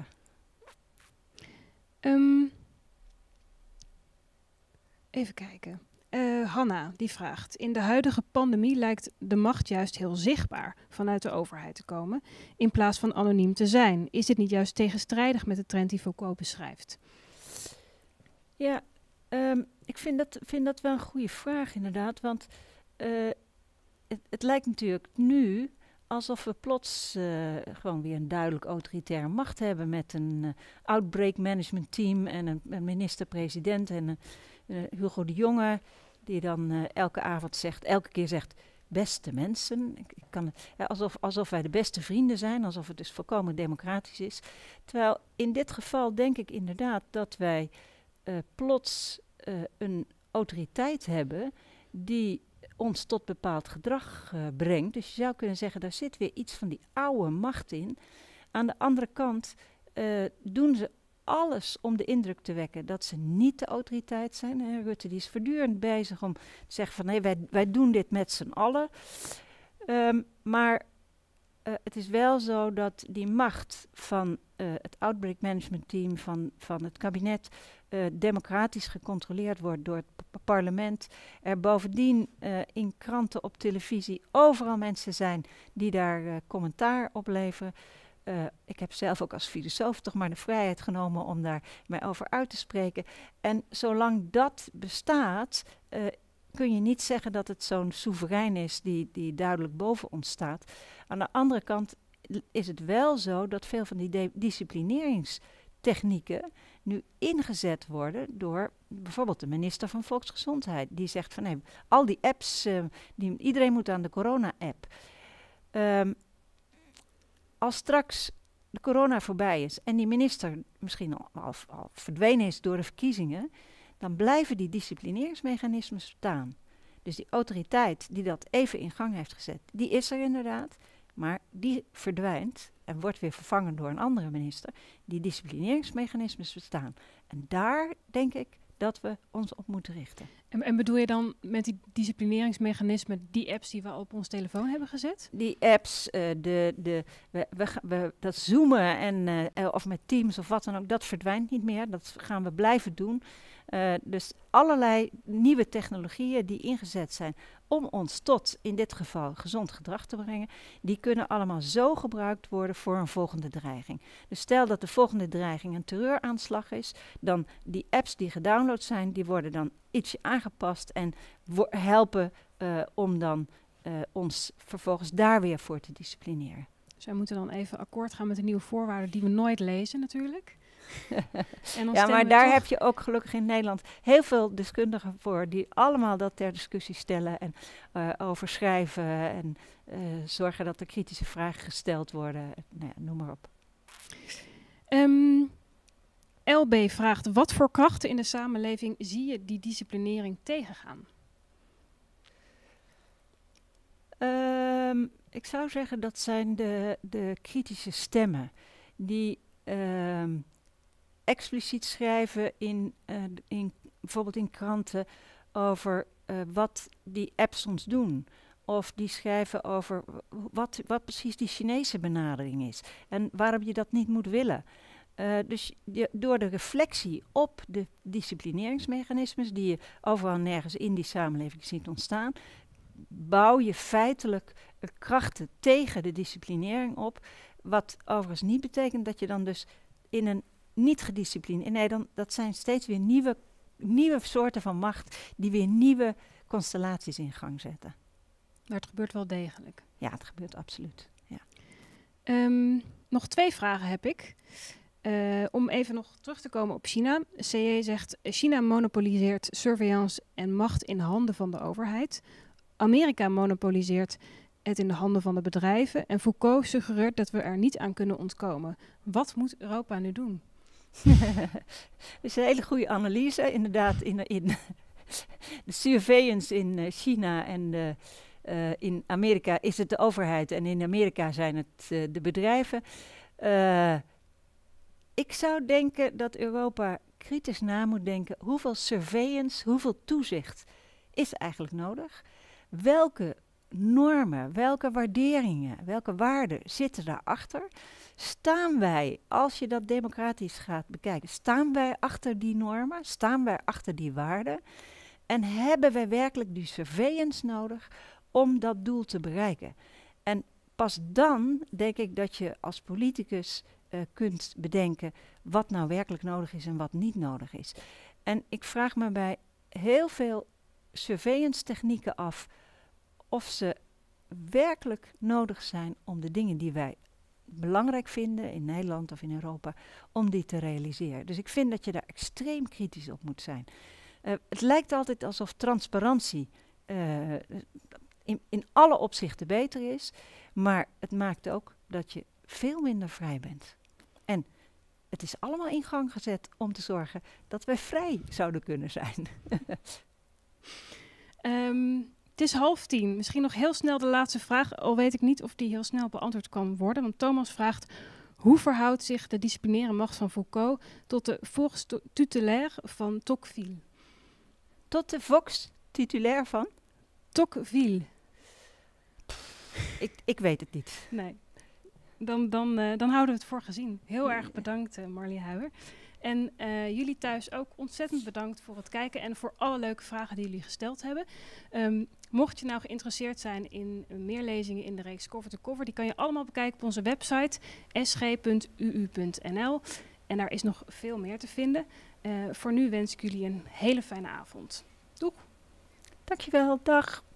Even kijken. Hanna, die vraagt: in de huidige pandemie lijkt de macht juist heel zichtbaar vanuit de overheid te komen, in plaats van anoniem te zijn. Is dit niet juist tegenstrijdig met de trend die Foucault beschrijft? Ja, ik vind dat wel een goede vraag inderdaad, want het lijkt natuurlijk nu alsof we plots gewoon weer een duidelijk autoritaire macht hebben met een outbreak management team en een minister-president en Hugo de Jonge, die dan elke keer zegt, beste mensen. Alsof wij de beste vrienden zijn, alsof het dus volkomen democratisch is. Terwijl in dit geval denk ik inderdaad dat wij plots een autoriteit hebben die ons tot bepaald gedrag brengt. Dus je zou kunnen zeggen, daar zit weer iets van die oude macht in. Aan de andere kant doen ze alles om de indruk te wekken dat ze niet de autoriteit zijn. Rutte die is voortdurend bezig om te zeggen van nee, wij doen dit met z'n allen. Maar het is wel zo dat die macht van het outbreak management team van het kabinet democratisch gecontroleerd wordt door het parlement. Er bovendien in kranten, op televisie, overal mensen zijn die daar commentaar op leveren. Ik heb zelf ook als filosoof toch maar de vrijheid genomen om daar mij over uit te spreken. En zolang dat bestaat, kun je niet zeggen dat het zo'n soeverein is die duidelijk boven ons staat. Aan de andere kant is het wel zo dat veel van die disciplineringstechnieken nu ingezet worden door bijvoorbeeld de minister van Volksgezondheid. Die zegt van nee, al die apps, iedereen moet aan de corona-app. Als straks de corona voorbij is en die minister misschien al verdwenen is door de verkiezingen, dan blijven die disciplineringsmechanismen staan. Dus die autoriteit die dat even in gang heeft gezet, die is er inderdaad, maar die verdwijnt en wordt weer vervangen door een andere minister. Die disciplineringsmechanismen bestaan. En daar denk ik dat we ons op moeten richten. En bedoel je dan met die disciplineringsmechanismen die apps die we op ons telefoon hebben gezet? Die apps, dat zoomen en of met Teams of wat dan ook, dat verdwijnt niet meer. Dat gaan we blijven doen. Dus allerlei nieuwe technologieën die ingezet zijn om ons tot, in dit geval, gezond gedrag te brengen, die kunnen allemaal zo gebruikt worden voor een volgende dreiging. Dus stel dat de volgende dreiging een terreuraanslag is, dan die apps die gedownload zijn, die worden dan ietsje aangepast en helpen om dan ons vervolgens daar weer voor te disciplineren. Dus wij moeten dan even akkoord gaan met de nieuwe voorwaarden die we nooit lezen natuurlijk. Ja, maar daar heb je ook gelukkig in Nederland heel veel deskundigen voor die allemaal dat ter discussie stellen en over schrijven en zorgen dat er kritische vragen gesteld worden. Nou ja, noem maar op. LB vraagt, wat voor krachten in de samenleving zie je die disciplinering tegengaan? Ik zou zeggen dat zijn de kritische stemmen die expliciet schrijven bijvoorbeeld in kranten over wat die apps ons doen. Of die schrijven over wat precies die Chinese benadering is. En waarom je dat niet moet willen. Dus door de reflectie op de disciplineringsmechanismes die je overal nergens in die samenleving ziet ontstaan, bouw je feitelijk krachten tegen de disciplinering op. Wat overigens niet betekent dat je dan dus in een niet gedisciplineerd. Nee, dat zijn steeds weer nieuwe soorten van macht die weer nieuwe constellaties in gang zetten. Maar het gebeurt wel degelijk. Ja, het gebeurt absoluut. Ja. Nog 2 vragen heb ik. Om even nog terug te komen op China. CE zegt, China monopoliseert surveillance en macht in handen van de overheid. Amerika monopoliseert het in de handen van de bedrijven. En Foucault suggereert dat we er niet aan kunnen ontkomen. Wat moet Europa nu doen? Dat is een hele goede analyse. Inderdaad, in de surveillance in China en de In Amerika is het de overheid en in Amerika zijn het de bedrijven. Ik zou denken dat Europa kritisch na moet denken. Hoeveel surveillance, hoeveel toezicht is eigenlijk nodig? Welke normen, welke waarderingen, welke waarden zitten daarachter? Staan wij, als je dat democratisch gaat bekijken, staan wij achter die normen? Staan wij achter die waarden? En hebben wij werkelijk die surveillance nodig om dat doel te bereiken? En pas dan denk ik dat je als politicus kunt bedenken wat nou werkelijk nodig is en wat niet nodig is. En ik vraag me bij heel veel surveillance technieken af of ze werkelijk nodig zijn om de dingen die wij belangrijk vinden in Nederland of in Europa, om die te realiseren. Dus ik vind dat je daar extreem kritisch op moet zijn. Het lijkt altijd alsof transparantie in alle opzichten beter is, maar het maakt ook dat je veel minder vrij bent. En het is allemaal in gang gezet om te zorgen dat wij vrij zouden kunnen zijn. Het is 9:30. Misschien nog heel snel de laatste vraag, al weet ik niet of die heel snel beantwoord kan worden. Want Thomas vraagt, hoe verhoudt zich de disciplinaire macht van Foucault tot de volks tutelaire van Tocqueville? Tot de Vox titulair van? Tocqueville. Ik weet het niet. Nee. Dan houden we het voor gezien. Heel erg bedankt, Marlie Huijer. En jullie thuis ook ontzettend bedankt voor het kijken en voor alle leuke vragen die jullie gesteld hebben. Mocht je nou geïnteresseerd zijn in meer lezingen in de reeks Cover to Cover, die kan je allemaal bekijken op onze website sg.uu.nl. En daar is nog veel meer te vinden. Voor nu wens ik jullie een hele fijne avond. Doeg! Dankjewel, dag!